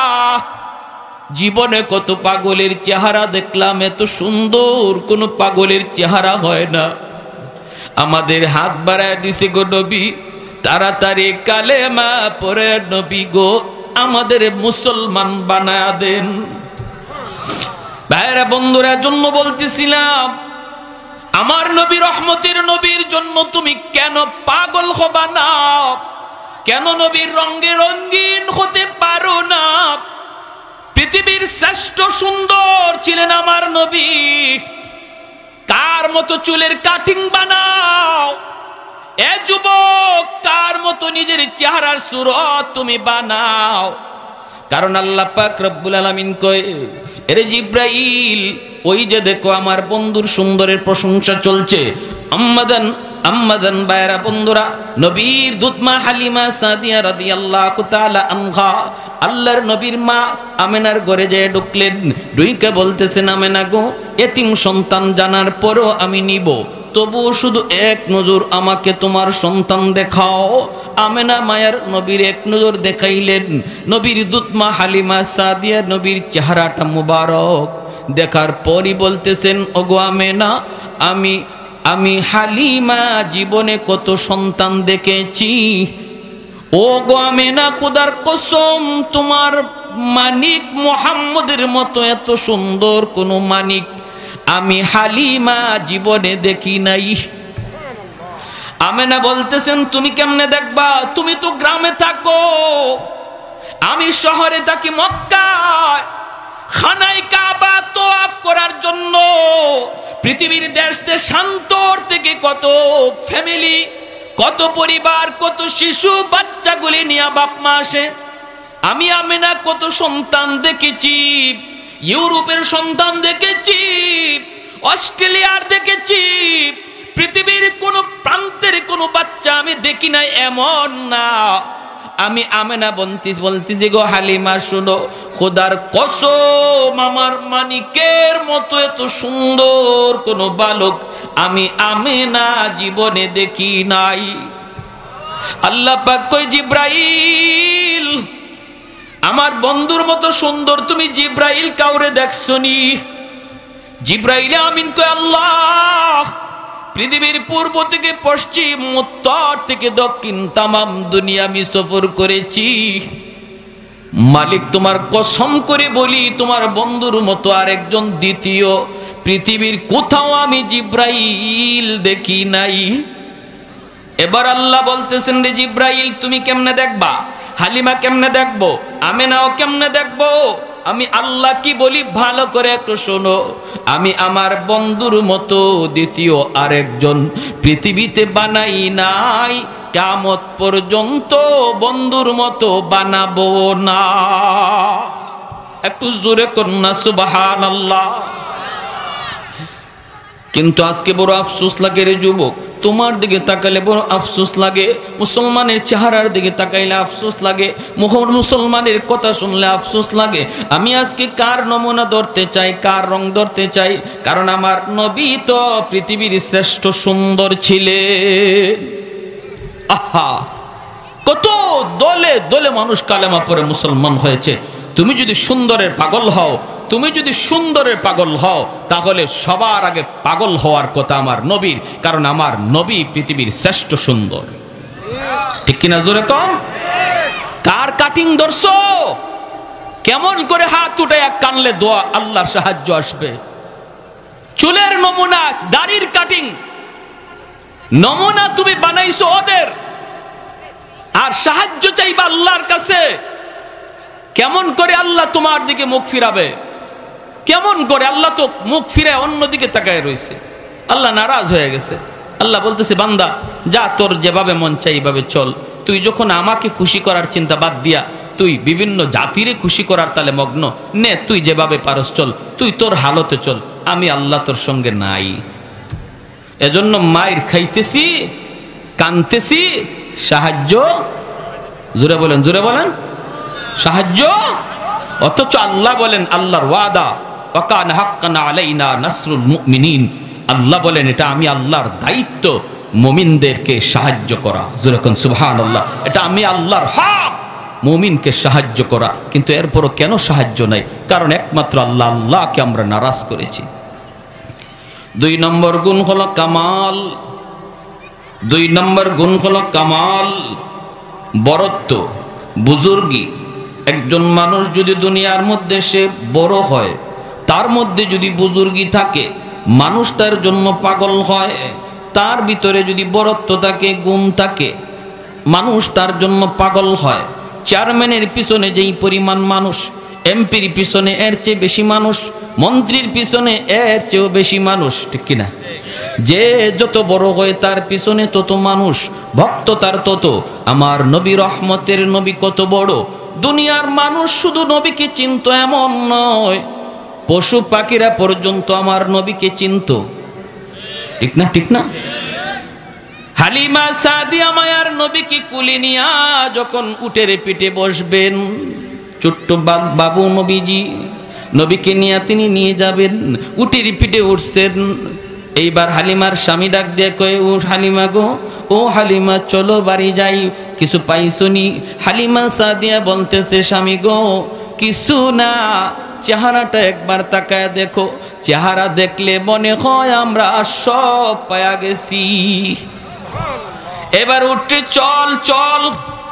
জীবনে কত পাগলের চেহারা দেখলাম, এত সুন্দর কোন পাগলের চেহারা হয় না। আমাদের হাত বাড়ায় দিছে গো নবী, তাড়াতাড়ি কালেমা পড়ে নবী গো আমাদের মুসলমান বানায়া দেন। ভাইরা বন্ধুরা, জন্য বলতেছিলাম, আমার নবী রহমতের নবীর জন্য তুমি কেন পাগল হবা না? কেন নবীর রঙে রঙিন হতে পারো না? পৃথিবীর শ্রেষ্ঠ সুন্দর ছিলেন আমার নবী, কার মতো চুলের কাটিং বানাও। এ যুবক, কার মতো নিজের চেহারার সুরত তুমি বানাও। কারণ আল্লাহ পাক রব্বুল আলামিন কয়, এরে জিব্রাইল, ওই যে দেখো আমার বন্ধুর সুন্দরের প্রশংসা চলছে। আম্মাদান আম্মাদান বাইরা বন্ধুরা, নবীর দুধমা হালিমা সাদিয়া রাদিয়াল্লাহু তাআলা আনহা আল্লাহর নবীর মা আমেনার ঘরে যেয়ে ঢুকলেন। ঢুইকে বলতেছেন, আমেনা গো, এতিম সন্তান জানার পরও আমি নিব, তবু শুধু এক নজর আমাকে তোমার সন্তান দেখাও। আমেনা মায়ার নবীর এক নজর দেখাইলেন। নবীর দুধমা হালিমা সাদিয়া নবীর চেহারাটা মুবারক দেখার পরই বলতেছেন, ওগো আমেনা, আমি আমি হালিমা জীবনে কত সন্তান দেখেছি, ও গো আমেনা, খোদার কসম তোমার মানিক মুহাম্মদের মতো এত সুন্দর কোন মানিক আমি হালিমা জীবনে দেখি নাই। আমেনা বলতেছেন তুমি কেমনে দেখবা, তুমি তো গ্রামে থাকো, আমি শহরে থাকি মক্কায়। খানায় কাবা তওয়াফ করার জন্য পৃথিবীর দেশ দেশান্তর থেকে কত ফ্যামিলি, কত পরিবার, কত শিশু বাচ্চাগুলি নিয়ে বাপ মা আসে। আমি আমেনা কত সন্তান দেখেছি, ইউরোপের সন্তান দেখেছি, অস্ট্রেলিয়ার দেখেছি, পৃথিবীর কোন প্রান্তের কোন বাচ্চা আমি দেখি নাই এমন না। আমি আমেনা বলতেছি বলতেছি গো হালিমা শুনো, খোদার কসম আমার মানিকের মতো এত সুন্দর কোন বালক আমি আমেনা জীবনে দেখি নাই। আল্লাহ পাক কই জিব্রাইল, আমার বন্ধুর মতো সুন্দর তুমি জিব্রাইল কাউরে দেখছনি? জিব্রাইল আমিন কই আল্লাহ, পৃথিবীর পূর্ব থেকে পশ্চিম, উত্তর থেকে দক্ষিণ তামাম দুনিয়া আমি সফর করেছি। মালিক তোমার কসম করে বলি তোমার বন্ধুর মতো আরেকজন দ্বিতীয় পৃথিবীর কোথাও আমি জিব্রাইল দেখি নাই। এবার আল্লাহ বলতেছেন রে জিব্রাইল তুমি কেমনে দেখবা, হালিমা কেমনে দেখবো, আমেনাও কেমনে দেখবো? আমি আল্লাহ কি বলি ভালো করে একটু শোনো। আমি আমার বন্ধুর মতো দ্বিতীয় আরেকজন পৃথিবীতে বানাই নাই, কিয়ামত পর্যন্ত বন্ধুর মতো বানাবো না। একটু জোরে কন্যা সুবহানাল্লাহ। কিন্তু আজকে বড় আফসোস লাগে রে যুবক, তোমার দিকে তাকালে বড় আফসোস লাগে, মুসলমানের চেহারার দিকে তাকাইলে আফসোস লাগে, মুসলমানের কথা শুনলে আফসোস লাগে। আমি আজকে কার নমুনা ধরতে চাই, কার রং ধরতে চাই? কারণ আমার নবী তো পৃথিবীর শ্রেষ্ঠ সুন্দর ছিলেন। আহা, কত দলে দলে মানুষ কালেমা পড়ে মুসলমান হয়েছে। তুমি যদি সুন্দরের পাগল হও, তুমি যদি সুন্দরের পাগল হও, তাহলে সবার আগে পাগল হওয়ার কথা আমার নবীর, কারণ আমার নবী পৃথিবীর শ্রেষ্ঠ সুন্দর। ঠিক কিনা জোরে কম? কার কাটিং ধরছো? কেমন করে হাত উঠে এক কানলে দোয়া আল্লাহর সাহায্য আসবে। চুলের নমুনা, দাড়ির কাটিং নমুনা তুমি বানাইছো ওদের, আর সাহায্য চাইবা আল্লাহর কাছে। কেমন করে আল্লাহ তোমার দিকে মুখ ফিরাবে? কেমন করে? আল্লাহ তো মুখ ফিরে অন্যদিকে তাকায় রয়েছে, আল্লাহ নারাজ হয়ে গেছে। আল্লাহ বলতেছে বান্দা যা, তোর যেভাবে মন চাই এইভাবে চল। তুই যখন আমাকে খুশি করার চিন্তা বাদ দিয়া তুই বিভিন্ন জাতিরে খুশি করার তালে মগ্ন, নে তুই যেভাবে পারস চল, তুই তোর হালতে চল, আমি আল্লাহ তোর সঙ্গে নাই। এজন্য মায়ের খাইতেছি, কানতেছি, সাহায্য জোরে বলেন, জোরে বলেন, সাহায্য। অথচ আল্লাহ বলেন আল্লাহর ওয়াদা, ওয়াকানা হাক্কান আলাইনা নাসরুল মুমিনিন। আল্লাহ বলেন এটা আমি আল্লাহর দায়িত্ব মুমিনদেরকে সাহায্য করা। জোরে কোন সুবহানাল্লাহ। এটা আমি আল্লাহর হক মুমিনকে সাহায্য করা। কিন্তু এরপরও কেন সাহায্য নাই? কারণ একমাত্র আল্লাহ আল্লাহকে আমরা নারাজ করেছি। দুই নম্বর গুণ হলো কামাল। দুই নম্বর গুণ হলো কামাল, বরত্ব, বুজুর্গি। একজন মানুষ যদি দুনিয়ার মধ্যে সে বড় হয়, তার মধ্যে যদি বুজুর্গি থাকে, মানুষ তার জন্য পাগল হয়। তার ভিতরে যদি বরত্ব থাকে, গুণ থাকে, মানুষ তার জন্য পাগল হয়। চেয়ারম্যানের পিছনে যেই পরিমাণ মানুষ, এমপির পিছনে এর চেয়ে বেশি মানুষ, মন্ত্রীর পিছনে এর চেয়েও বেশি মানুষ। ঠিক কিনা? যে যত বড় হয় তার পিছনে তত মানুষ, ভক্ত তার তত। আমার নবী রহমতের নবী কত বড়! দুনিয়ার মানুষ শুধু নবীকে চিনত এমন নয়, পশু পাখিরা পর্যন্ত আমার নবীকে চিনত। ঠিক না? ঠিক না? হালিমা সাদিয়া মায়ার নবীকে কুলে নিয়া যখন উটের পিঠে বসবেন, ছোট্ট বাবু নবীজি নবীকে নিয়ে তিনি নিয়ে যাবেন, উটের পিঠে উঠছেন। এইবার হালিমার স্বামী ডাক দিয়ে কয়ে, ও হালিমা গো, ও হালিমা চলো বাড়ি যাই, কিছু পাইছনি? হালিমা সাদিয়া বলতেছে, স্বামী গো কিছু না, চেহারাটা একবার তাকায় দেখো, চেহারা দেখলে মনে হয় আমরা সব পায়া গেছি। এবার উঠে চল চল,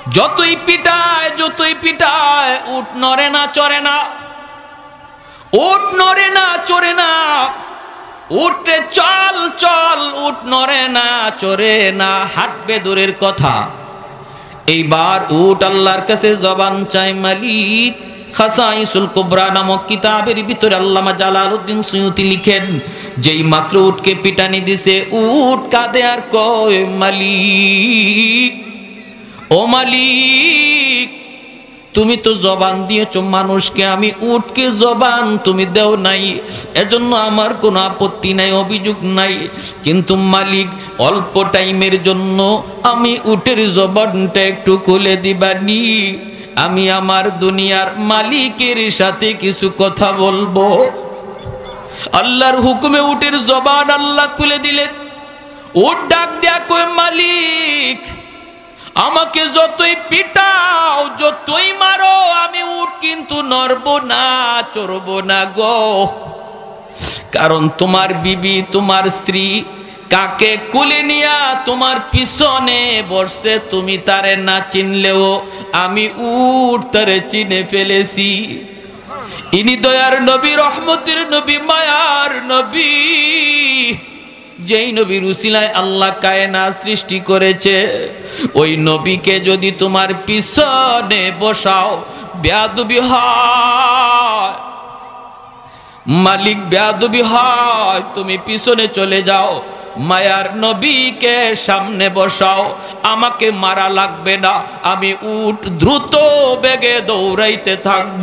যতই পিটায় যতই পিটায় উট নড়ে না চড়ে না, উট নড়ে না চড়ে না। উঠে চল চল, উট নড়ে না চড়ে না, হাঁটবে দূরের কথা। এইবার উট আল্লাহর কাছে জবান চাই, মালিক। খাসাইসুল কুবরা নামক কিতাবের ভিতরে আল্লামা জালালউদ্দিন সুয়ুতি লিখেন, যেই মাত্র উটকে পিটানি দিছে, উট কাঁদে আর কয়, মালিক ও মালিক, তুমি তো জবান দিয়েছো মানুষকে, আমি উটকে জবান তুমি দেও নাই, এজন্য আমার কোনো আপত্তি নাই, অভিযোগ নাই। কিন্তু মালিক, অল্প টাইমের জন্য আমি উটের জবানটা একটু খুলে দিবানি, আমি আমার দুনিয়ার মালিকের সাথে কিছু কথা বলবো। আল্লাহর হুকুমে উটের জবান আল্লাহ খুলে দিলেন। উট ডাক দেয়া কয়, মালিক আমাকে যতই পিটাও যতই মারো, আমি উট কিন্তু নড়বো না চড়বো না গো। কারণ তোমার বিবি তোমার স্ত্রী কাকে কুলে নিয়া তোমার পিছনে বসছে, তুমি তারে না চিনলেও আমি উট তারে চিনে ফেলেছি। ইনি দয়ার নবী, রহমতের নবী, মায়ার নবী, যেই নবীর উসিলায় আল্লাহ কায়নাত সৃষ্টি করেছে, ওই নবীকে যদি তোমার পিছনে বসাও বেয়াদবি হয়, মালিক বেয়াদবি হয়, তুমি পিছনে চলে যাও, মায়ার নবীকে সামনে বসাও, আমাকে মারা লাগবে না, আমি উট দ্রুত বেগে দৌড়াইতে থাকব।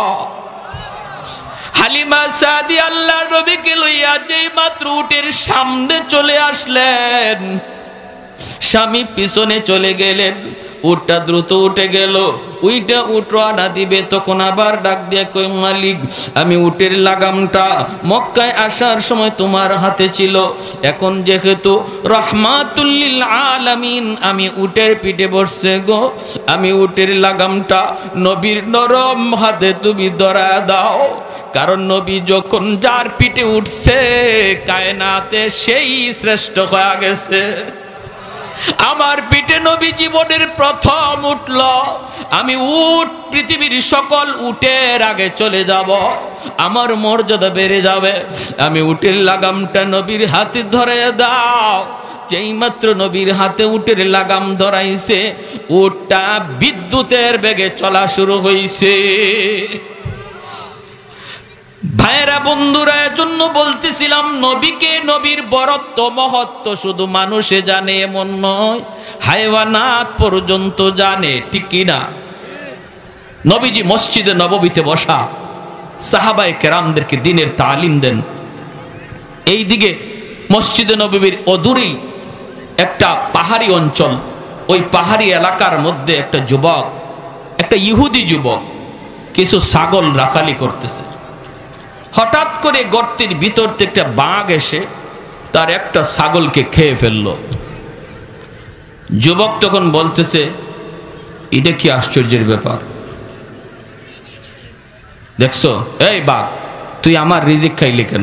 হালিমা সাদি আল্লাহ নবীকে লইয়া যেই মাত্র উটের সামনে চলে আসলেন, স্বামী পিছনে চলে গেলেন, উটটা দ্রুত উঠে গেল। উইটা উট রানা দিবে, তখন আবার ডাক দিয়ে কই, মালিক আমি উটের লাগামটা মক্কায় আসার সময় তোমার হাতে ছিল, এখন যেহেতু রহমাতুল লিল আলামিন আমি উটের পিঠে বসছে গো, আমি উটের লাগামটা নবীর নরম হাতে তুমি ধরা দাও। কারণ নবী যখন যার পিঠে উঠছে কায়নাতে সেই শ্রেষ্ঠ হয়ে গেছে। আমার পিঠে নবী জীবনের প্রথম উঠল, আমি উট পৃথিবীর সকল উটের আগে চলে যাব, আমার মর্যাদা বেড়ে যাবে। আমি উটের লাগামটা নবীর হাতে ধরে দাও। যেই মাত্র নবীর হাতে উটের লাগাম ধরাইছে, উটটা বিদ্যুতের বেগে চলা শুরু হয়েছে। ভাইরা বন্ধুরা, এজন্য বলতেছিলাম, নবীকে নবীর বরত্ব মহত্ব শুধু মানুষে জানে এমন নয়, হায়ওয়ানাত পর্যন্ত জানে, ঠিক কিনা? নবীজি মসজিদে নববীতে বসা সাহাবায়ে কেরামদেরকে দ্বীনের তালিম দেন। এইদিকে মসজিদে নববীর অদূরেই একটা পাহাড়ি অঞ্চল, ওই পাহাড়ি এলাকার মধ্যে একটা যুবক, একটা ইহুদি যুবক কিছু ছাগল রাখালি করতেছে। হঠাৎ করে গর্তের ভিতর থেকে একটা বাঘ এসে তার একটা ছাগলকে খেয়ে ফেলল। যুবক তখন বলতেছে, এটা কি আশ্চর্যের ব্যাপার, দেখছো এই বাঘ, তুই আমার রিজিক খাইলি কেন?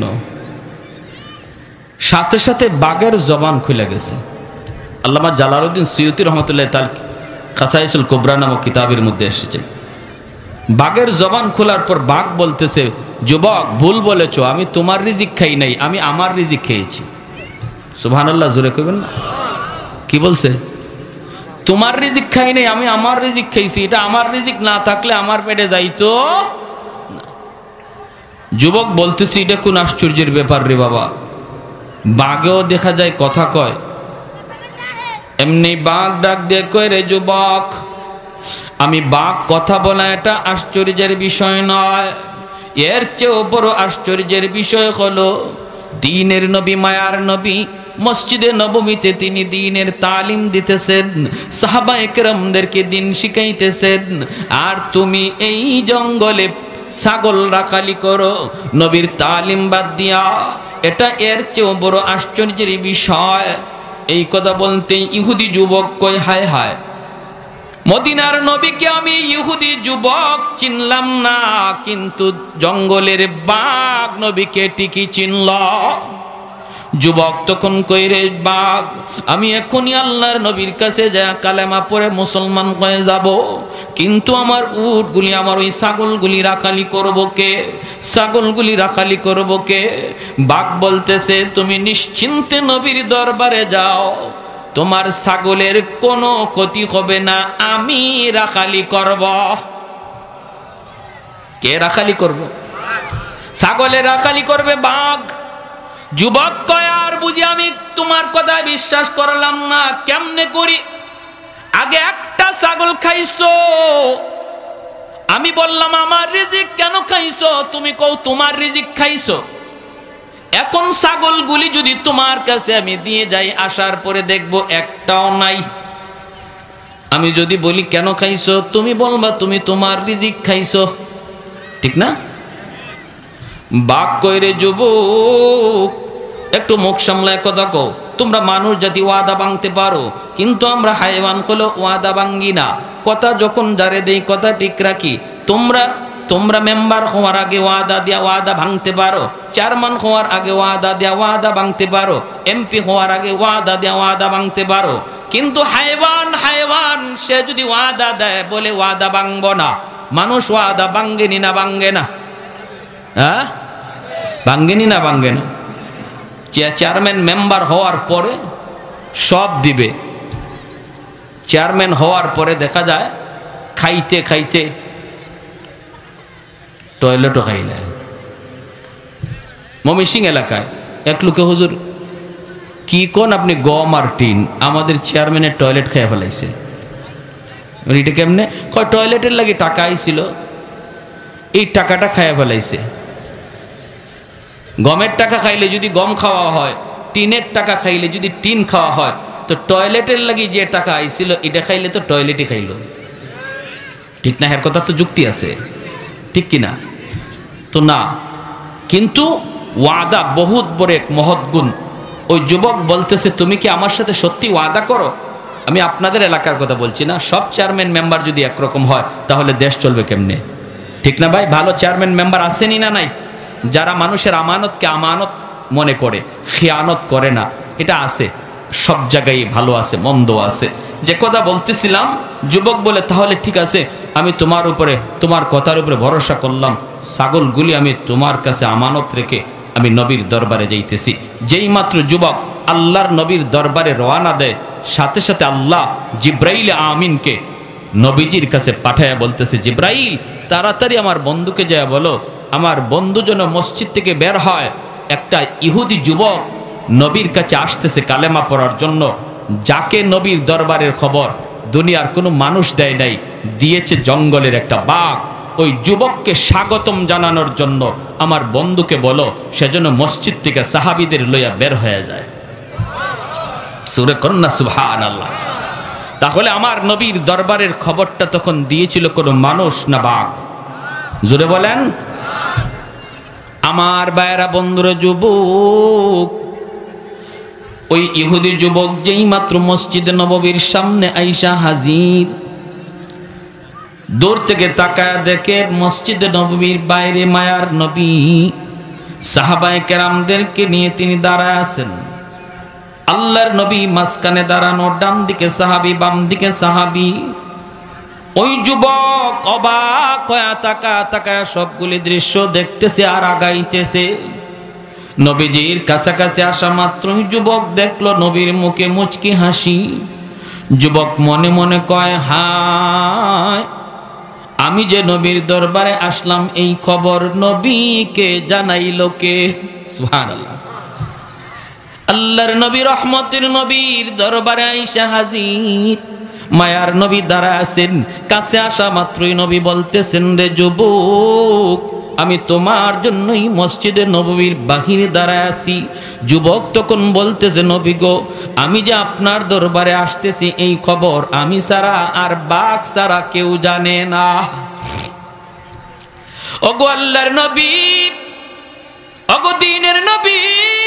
সাথে সাথে বাঘের জবান খুলে গেছে। আল্লামা জালালউদ্দিন সুয়ুতি রহমতুল্লাহ তাআলা খাসাইসুল কুবরা নামক কিতাবের মধ্যে এসেছে, বাঘের জবান খোলার পর বাঘ বলতেছে, যুবক ভুল বলেছো, আমি তোমার রিজিক খাই নাই, আমি আমার রিজিক খেয়েছি। সুবহানাল্লাহ, জোরে কইবেন না? কি বলছে? তোমার রিজিক খাই নাই, আমি আমার রিজিক খেয়েছি। এটা আমার রিজিক না থাকলে আমার পেটে যাইতো না। যুবক বলতেছি, এটা কোন আশ্চর্যের ব্যাপার রে বাবা, বাঘেও দেখা যায় কথা কয়। এমনি বাঘ ডাক দিয়ে কয়, রে যুবক, আমি বাঘ কথা বলা এটা আশ্চর্যের বিষয় নয়, এর চেয়েও বড় আশ্চর্যের বিষয় হলো দ্বীনের নবী, মায়ার নবী মসজিদে নববীতে তিনি দ্বীনের তালিম দিতেছেন, সাহাবায়ে কেরামদেরকে দ্বীন শিখাইতেছেন, আর তুমি এই জঙ্গলে ছাগল রাখালি করো নবীর তালিম বাদ দিয়া, এটা এর চেয়েও বড় আশ্চর্যের বিষয়। এই কথা বলতে ইহুদি যুবক কয়, হায় হায়, মদিনার নবীকে আমি ইহুদি যুবক চিনলাম না, কিন্তু জঙ্গলের বাঘ নবীকে ঠিকই চিনল। যুবক তখন কইরে বাঘ আমি এখনই আল্লাহর নবীর কাছে যা কালেমা পড়ে মুসলমান হয়ে যাব, কিন্তু আমার উটগুলি আমার ওই ছাগলগুলি রাখালি করব কে, ছাগলগুলি রাখালি করব কে? বাঘ বলতেছে তুমি নিশ্চিন্তে নবীর দরবারে যাও, তোমার ছাগলের কোনো ক্ষতি হবে না, আমি রাখালি করব। কে রাখালি করব? ছাগলের রাখালি করবে বাঘ। যুবক কয় আর বুঝি আমি তোমার কথা বিশ্বাস করলাম না, কেমনে করি? আগে একটা ছাগল খাইছো, আমি বললাম আমার রিজিক কেন খাইছো, তুমি কও তোমার রিজিক খাইছো। এখন ছাগলগুলি যদি তোমার কাছে আমি দিয়ে যাই, আসার পরে দেখবো একটাও নাই। আমি যদি বলি কেন খাইছো, তুমি বলবা তুমি তোমার রিজিক খাইছো, ঠিক না? বাঘ কইরে যুবক একটু মুখ সামলায় কথা কও, তোমরা মানুষ জাতি ওয়াদা ভাঙতে পারো, কিন্তু আমরা হাইওয়ান হলো ওয়াদা ভাঙ্গি না। কথা যখন যারে দেই কথা ঠিক রাখি। তোমরা তোমরা মেম্বার হওয়ার আগে ওয়াদা দিয়া ওয়াদা ভাঙতে পারো, চেয়ারম্যান হওয়ার আগে ওয়াদা দিয়া ওয়াদা ভাঙতে পারো, এমপি হওয়ার আগে ওয়াদা দিয়া ওয়াদা ভাঙতে পারো, কিন্তু হাইওয়ান হাইওয়ান সে যদি ওয়াদা দেয় বলে ওয়াদা ভাঙবো না, মানুষ ওয়াদা ভাঙ্গেনি না ভাঙ্গে না? হ্যাঁ, ভাঙ্গেনি না ভাঙ্গে না? চেয়ারম্যান মেম্বার হওয়ার পরে সব দিবে, চেয়ারম্যান হওয়ার পরে দেখা যায় খাইতে খাইতে টয়লেটও খাইলে। ময়মনসিং এলাকায় এক লোকে হুজুর কি কোন আপনি গম আর টিন আমাদের চেয়ারম্যানের টয়লেট খেয়ে ফেলাইছে। এটা কেমনে? কয় টয়লেটের লাগে টাকা আইছিল, এই টাকাটা খাইয়া ফেলাইছে। গমের টাকা খাইলে যদি গম খাওয়া হয়, টিনের টাকা খাইলে যদি টিন খাওয়া হয়, তো টয়লেটের লাগি যে টাকা আইছিল এটা খাইলে তো টয়লেটই খাইল, ঠিক না? এর কথা তো যুক্তি আছে, ঠিক কিনা? তো না, কিন্তু ওয়াদা বহুত বড় এক মহৎ গুণ। ওই যুবক বলতেছে তুমি কি আমার সাথে সত্যি ওয়াদা করো? আমি আপনাদের এলাকার কথা বলছি না, সব চেয়ারম্যান মেম্বার যদি একরকম হয় তাহলে দেশ চলবে কেমনে, ঠিক না ভাই? ভালো চেয়ারম্যান মেম্বার আসেনি না নাই, যারা মানুষের আমানতকে আমানত মনে করে, খেয়ানত করে না, এটা আছে। সব জায়গায় ভালো আছে, মন্দ আছে। যে কথা বলতেছিলাম, যুবক বলে তাহলে ঠিক আছে, আমি তোমার উপরে তোমার কথার উপরে ভরসা করলাম, ছাগলগুলি আমি তোমার কাছে আমানত রেখে আমি নবীর দরবারে যাইতেছি। যেই মাত্র যুবক আল্লাহর নবীর দরবারে রওনা দেয়, সাথে সাথে আল্লাহ জিব্রাইল আমিনকে নবীজির কাছে পাঠায় বলতেছে, জিব্রাইল তাড়াতাড়ি আমার বন্ধুকে যায় বলো আমার বন্ধু যেন মসজিদ থেকে বের হয়, একটা ইহুদি যুবক নবীর কাছে আসতেছে কালেমা পড়ার জন্য, যাকে নবীর দরবারের খবর দুনিয়ার কোনো মানুষ দেয় নাই, দিয়েছে জঙ্গলের একটা বাঘ। ওই যুবককে স্বাগতম জানানোর জন্য আমার বন্ধুকে বলো সেজন্য মসজিদ থেকে সাহাবীদের লইয়া বের হয়ে যায়। সূরা কন্যা সুবহানাল্লাহ। তাহলে আমার নবীর দরবারের খবরটা তখন দিয়েছিল কোনো মানুষ না বাঘ? জোরে বলেন। আমার ভাইরা বন্ধুরা, যুবক ওই ইহুদি যুবক যেই মাত্র মসজিদে নববীর সামনে আইসা হাজির, দূর থেকে তাকায় দেখে মসজিদে নববীর বাইরে মায়ার নবী সাহাবায়ে কেরামদেরকে নিয়ে তিনি দাঁড়ায় আছেন। আল্লাহর নবী মাঝখানে দাঁড়ানো, ডান দিকে সাহাবী, বাম দিকে সাহাবী। ওই যুবক অবাক হয়ে তাকা তাকা সবগুলি দৃশ্য দেখতেছে আর আগাইতেছে। নবীজির কাছাকাছি আসা মাত্রই যুবক দেখলো নবীর মুখে মুচকি হাসি। যুবক মনে মনে কয়, হায়, আমি যে নবীর দরবারে আসলাম এই খবর নবীকে জানাইল কে? সুবহানাল্লাহ। আল্লাহর নবী রহমতের নবীর দরবারে আইসা হাজির, মায়ার নবী দাঁড়ায় আছেন। কাছে আসা মাত্রই নবী বলতেছেন, রে যুবক, আমি তোমার জন্যই মসজিদে নববীর বাহিরে দাঁড়ায় আছি। যুবক তখন বলতেছে, নবী গো, আমি যে আপনার দরবারে আসতেছি এই খবর আমি ছাড়া আর বাঘ ছাড়া কেউ জানে না। ওগো আল্লাহর নবী, ওগো দ্বীনের নবী,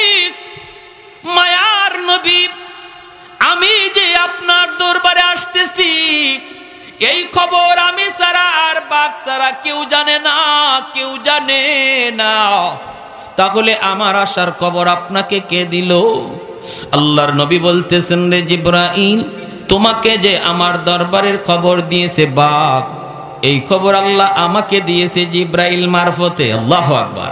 মায়ার নবী, আমি যে আপনার দরবারে আসতেছি এই খবর আমি ছাড়া আর বাঘ ছাড়া কেউ জানে না, কেউ জানে না। তাহলে আমার আশার খবর আপনাকে কে দিল? আল্লাহর নবী বলতেছেন, রে জিবরাইল, তোমাকে যে আমার দরবারের খবর দিয়েছে বাঘ, এই খবর আল্লাহ আমাকে দিয়েছে জিবরাইল মারফতে। আল্লাহু আকবার।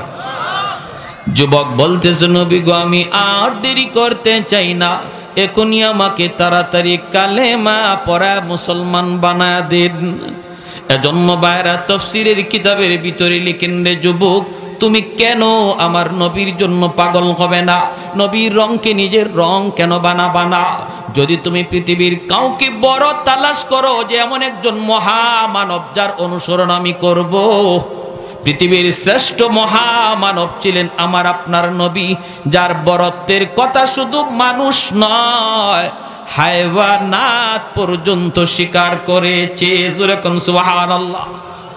যুবক বলতেছে, নবী গো, আমি আর দেরি করতে চাই না, এখনই আমাকে তাড়াতাড়ি কালেমা পড়া মুসলমান বানায় দেন। এজন্য বাইরা তাফসীরের কিতাবের ভিতরে লিখেন, রে যুবক, তুমি কেন আমার নবীর জন্য পাগল হবে না? নবীর রংকে নিজের রং কেন বানাবা না? যদি তুমি পৃথিবীর কাউকে বড় তালাশ করো যে এমন একজন মহামানব যার অনুসরণ আমি করব, পৃথিবীর শ্রেষ্ঠ মহামানব ছিলেন আমার আপনার নবী, যার বরত্বের কথা শুধু মানুষ নয়, হায়ওয়ানাত পর্যন্ত স্বীকার করেছে। জোরে কোন সুবহানাল্লাহ।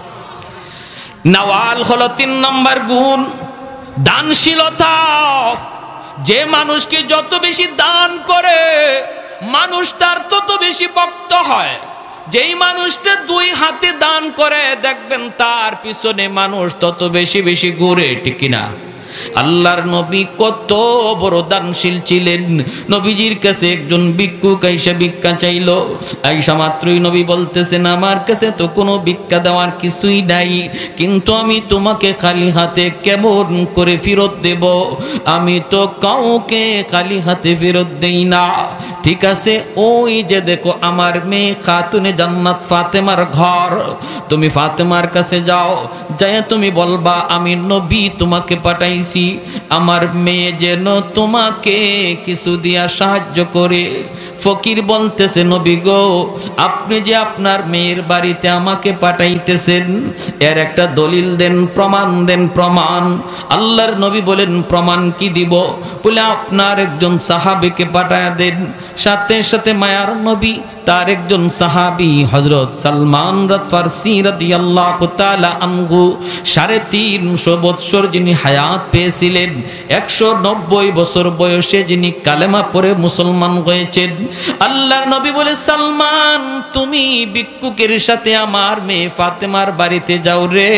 নওয়াল হলো তিন নম্বর গুণ, দানশীলতা। যে মানুষকে যত বেশি দান করে মানুষ তার তত বেশি ভক্ত হয়। যেই মানুষটা দুই হাতে দান করে দেখবেন তার পিছনে মানুষ তত বেশি বেশি ঘুরে, ঠিক কিনা? আল্লাহর নবী কত বড় দানশীল ছিলেন। নবীজির কাছে একজন ভিক্ষুক আইসা ভিক্ষা চাইল। আইসা মাত্রই নবী বলতেছেন, আমার কাছে তো কোনো ভিক্ষা দেওয়ার কিছুই নাই, কিন্তু আমি তোমাকে খালি হাতে কেমন করে ফেরত দেব? আমি তো কাউকে খালি হাতে ফেরত দেই না। ঠিক আছে, ওই যে দেখো আমার মেয়ে খাতুনে জান্নাত ফাতেমার ঘর, তুমি ফাতেমার কাছে যাও, যায় তুমি বলবা আমি নবী তোমাকে পাঠাইছি, আমার মেয়ে যেন তোমাকে কিছু দিয়া সাহায্য করে। ফকির বলতেছে, নবী গো, আপনি যে আপনার মেয়ের বাড়িতে আমাকে পাঠাইতেছেন, এর একটা দলিল দেন, প্রমাণ দেন, প্রমাণ। আল্লাহর নবী বলেন, প্রমাণ কি দিব? বলে আপনার একজন সাহাবীকে পাঠায় দেন। সাথে সাথে মায়ার নবী তার একজন সাহাবী হযরত সালমান ফারসি রাদিয়াল্লাহু তাআলা আনহু, সাড়ে তিনশো বৎসর যিনি হায়াত পেয়েছিলেন, একশো নব্বই বছর বয়সে যিনি কালেমা পড়ে মুসলমান হয়েছেন। আল্লাহর নবী বলে, সালমান, তুমি ভিক্ষুকের সাথে আমার মেয়ে ফাতেমার বাড়িতে যাও রে।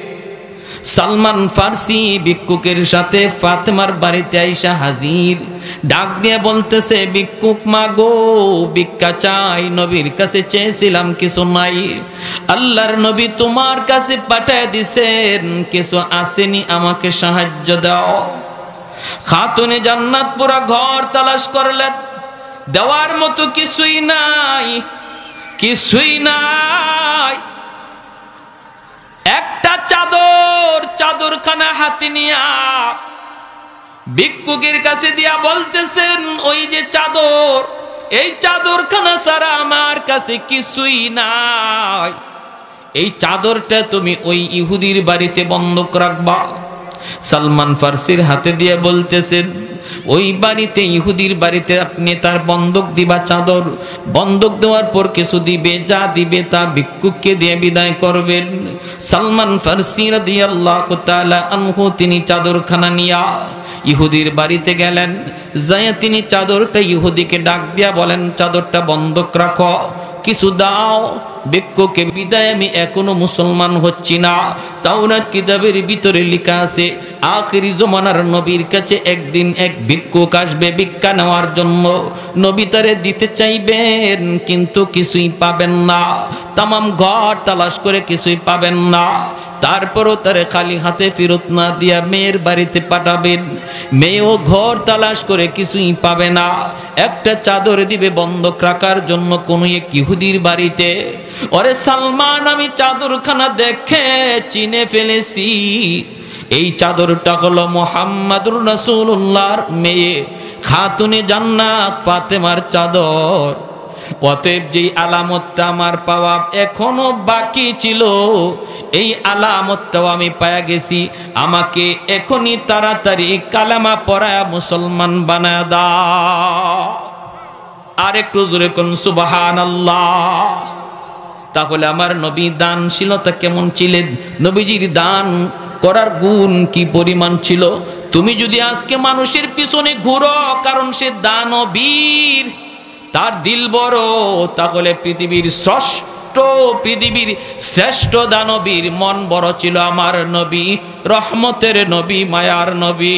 সালমান ফারসি ভিক্ষুকের সাথে ফাতেমার বাড়িতে আইসা হাজির। ডাক দিয়ে বলতেছে, ভিক্ষুক মাগো, ভিক্ষা চাই, নবীর কাছে চেয়েছিলাম, কিছু নাই। আল্লাহর নবী তোমার কাছে পাঠায় দিছেন, কিছু আসেনি, আমাকে সাহায্য দাও। খাতুনে জান্নাত পুরা ঘর তালাশ করলেন, দেওয়ার মতো কিছুই নাই, কিছুই নাই। একটা চাদর, চাদরখানা হাতে নিয়া ভিক্ষুকের কাছে দিয়া বলতেছেন, ওই যে চাদর, এই চাদরখানা ছাড়া আমার কাছে কিছুই নাই, এই চাদরটা তুমি ওই ইহুদির বাড়িতে বন্ধক রাখবা। সালমান ফারসির হাতে দিয়ে বলতেছেন, ওই বাড়িতে, ইহুদির বাড়িতে আপনি তার বন্ধক দিবা চাদর, বন্ধক দেওয়ার পর কিছু দিবে, যা দিবে তা ভিক্ষুককে দিয়ে বিদায় করবেন। সালমান ফারসি রাদিয়াল্লাহু তাআলা আনহু তিনি চাদরখানা নিয়া ইহুদির বাড়িতে গেলেন। যায় তিনি চাদরটা ইহুদিকে ডাক দিয়া বলেন, চাদরটা বন্ধক রাখো, কিছু দাও, ভিক্ষুককে বিদায়, আমি এখনো মুসলমান হচ্ছি না। তাওরাত কিতাবের ভিতরে লেখা আছে, আখিরি জমানার নবীর কাছে একদিন এক ভিক্ষুক আসবে ভিক্ষা নেওয়ার জন্য। নবী তারে দিতে চাইবেন, কিন্তু কিছুই পাবেন না, তামাম ঘর তালাশ করে কিছুই পাবেন না। তারপরও তারে খালি হাতে ফেরত না দিয়া মেয়ের বাড়িতে পাঠাবেন। মেয়েও ঘর তালাশ করে কিছুই পাবে না, একটা চাদর দিবে বন্ধক রাখার জন্য কোন এক ইহুদির বাড়িতে। ওরে সালমান, আমি চাদরখানা দেখে চিনে ফেলেছি, এই চাদরটা হলো মুহাম্মাদুর রাসূলুল্লাহর মেয়ে খাতুনে জান্নাত ফাতেমার চাদর। অতএব যেই আলামতটা আমার পাওয়া এখনো বাকি ছিল, এই আলামতটাও আমি পায়া গেছি। আমাকে এখনই তাড়াতাড়ি কালেমা পড়ায়া মুসলমান বানায় দাও। আর একটু জোরে কোন সুবহানাল্লাহ। তাহলে আমার নবী দানশীলতা কেমন ছিলেন, নবীজির দান করার গুণ কি পরিমাণ ছিল। তুমি যদি আজকে মানুষের পিছনে ঘুরো কারণ সে দানবীর, তার দিল বড়, তাহলে পৃথিবীর ষষ্ঠ ছোট্ট পৃথিবীর শ্রেষ্ঠ দানবীর মন বড় ছিল আমার নবী, রহমতের নবী, মায়ার নবী।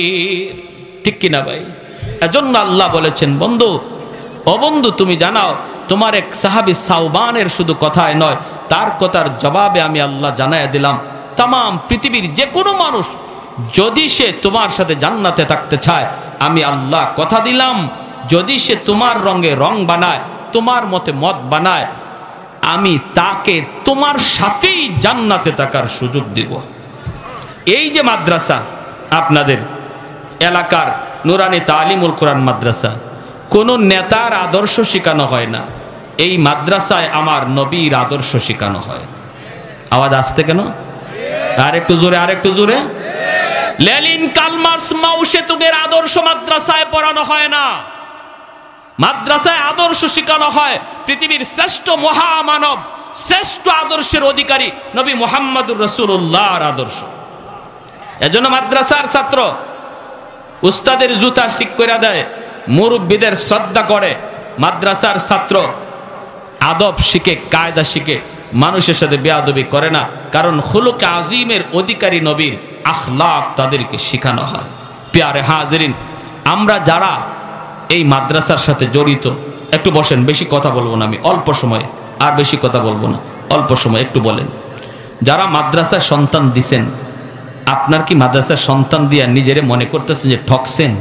ঠিক কিনা ভাই? এজন্য আল্লাহ বলেছেন, বন্ধু ও বন্ধু তুমি জানাও, তোমার এক সাহাবী সাওবানের শুধু কথায় নয়, তার কথার জবাবে আমি আল্লাহ জানাইয়া দিলাম, তাম পৃথিবীর যে কোনো মানুষ যদি সে তোমার সাথে জান্নাতে থাকতে চায়, আমি আল্লাহ কথা দিলাম, যদি সে তোমার রঙে রং বানায়, তোমার মতে মত বানায়, আমি তাকে তোমার সাথেই জান্নাতে থাকার সুযোগ দিব। এই যে মাদ্রাসা, আপনাদের এলাকার নুরানি তালিমুল কোরআন মাদ্রাসা, কোনো নেতার আদর্শ শেখানো হয় না, এই মাদ্রাসায় আমার নবীর আদর্শ শেখানো হয়। আওয়াজ আসতে কেন? আর একটু জোরে, আর একটু জোরে। লেনিন, কার্ল মার্কস, মাও সেতুংয়ের আদর্শ মাদ্রাসায় পড়ানো হয় না, মাদ্রাসায় আদর্শ শেখানো হয় পৃথিবীর শ্রেষ্ঠ মহামানব, শ্রেষ্ঠ আদর্শের অধিকারী নবী মুহাম্মদুর রাসূলুল্লাহর আদর্শ। এজন্য মাদ্রাসার ছাত্র উস্তাদের জুতা ঠিক করে দেয়, মুরব্বীদের শ্রদ্ধা করে, মাদ্রাসার ছাত্র আদব শিখে, কায়দা শিখে, মানুষের সাথে বেয়াদবি করে না, কারণ খুলুক আজিমের অধিকারী নবীর আখলাক তাদেরকে শেখানো হয়। প্যারে হাজিরিন, আমরা যারা এই মাদ্রাসার সাথে জড়িত, একটু বসেন, বেশি কথা বলবো না আমি, অল্প সময়, আর বেশি কথা বলবো না, অল্প সময় একটু বলেন। যারা মাদ্রাসার সন্তান দিছেন, আপনার কি মাদ্রাসার সন্তান দিয়া নিজেরে মনে করতেছেন যে ঠকছেন?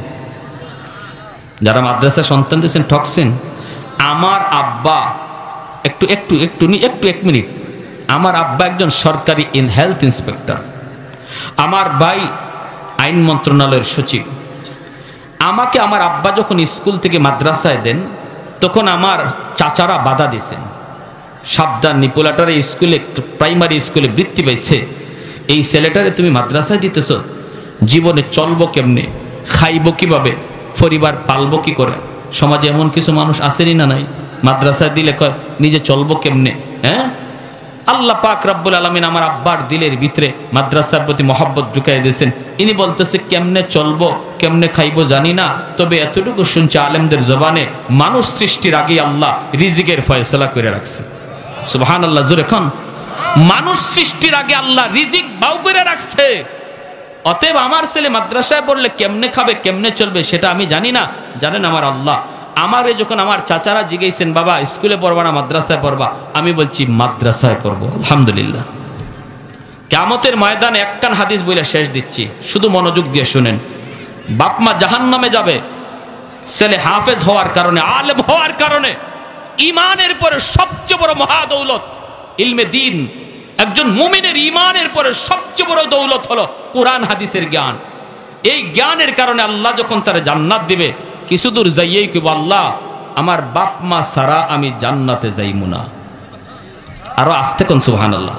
যারা মাদ্রাসার সন্তান দিয়েছেন ঠকছেন? আমার আব্বা একটু একটু একটু একটু এক মিনিট, আমার আব্বা একজন সরকারি ইন হেলথ ইন্সপেক্টর, আমার ভাই আইন মন্ত্রণালয়ের সচিব। আমাকে আমার আব্বা যখন স্কুল থেকে মাদ্রাসায় দেন, তখন আমার চাচারা বাধা দিয়েছেন, সাবধান, নিপোলাটারে স্কুলে, প্রাইমারি স্কুলে বৃত্তি পাইছে, এই ছেলেটারে তুমি মাদ্রাসায় দিতেছ, জীবনে চলবো কেমনে, খাইব কিভাবে, পরিবার পালবো কি করে? সমাজে এমন কিছু মানুষ আসেনি না নাই, মাদ্রাসায় দিলে কয় নিজে চলবো কেমনে? হ্যাঁ, আল্লাহ পাক রব্বুল আলামিন আমার আব্বার দিলের ভিতরে মাদ্রাসার প্রতি মহব্বত ঢুকাই দিয়েছেন। ইনি বলতেছে কেমনে চলবো, কেমনে খাইবো জানি না, তবে এতটুকু শুনছে আলেমদের জবানে, মানুষ সৃষ্টির আগে আল্লাহ রিজিকের ফয়সালা করে রাখছে। সুবহানাল্লাহ, জোরে খান। মানুষ সৃষ্টির আগে আল্লাহ রিজিক বাউ করে রাখছে। অতএব আমার ছেলে মাদ্রাসায় পড়লে কেমনে খাবে, কেমনে চলবে সেটা আমি জানি না, জানেন আমার আল্লাহ। আমারে যখন আমার চাচারা জিজ্ঞেসেন, বাবা স্কুলে পড়বা না মাদ্রাসায় পড়বা, আমি বলছি মাদ্রাসায় পড়বো। আলহামদুলিল্লাহ। কিয়ামতের ময়দানে একখান হাদিস বলে শেষ দিচ্ছি, শুধু মনোযোগ দিয়ে শুনেন। বাপ মা জাহান্নামে যাবে, ছেলে হাফেজ হওয়ার কারণে, আলেম হওয়ার কারণে। ইমানের পরে সবচেয়ে বড় মহাদৌলত ইলমে দিন। একজন মুমিনের ইমানের পরে সবচেয়ে বড় দৌলত হলো কোরআন হাদিসের জ্ঞান। এই জ্ঞানের কারণে আল্লাহ যখন তারা জান্নাত দিবে, কিছু দূর যাইয়েই কইব, আল্লাহ আমার বাপ মা সারা আমি জান্নাতে যাইমু না। আরো আসতে কোন সুবহানাল্লাহ।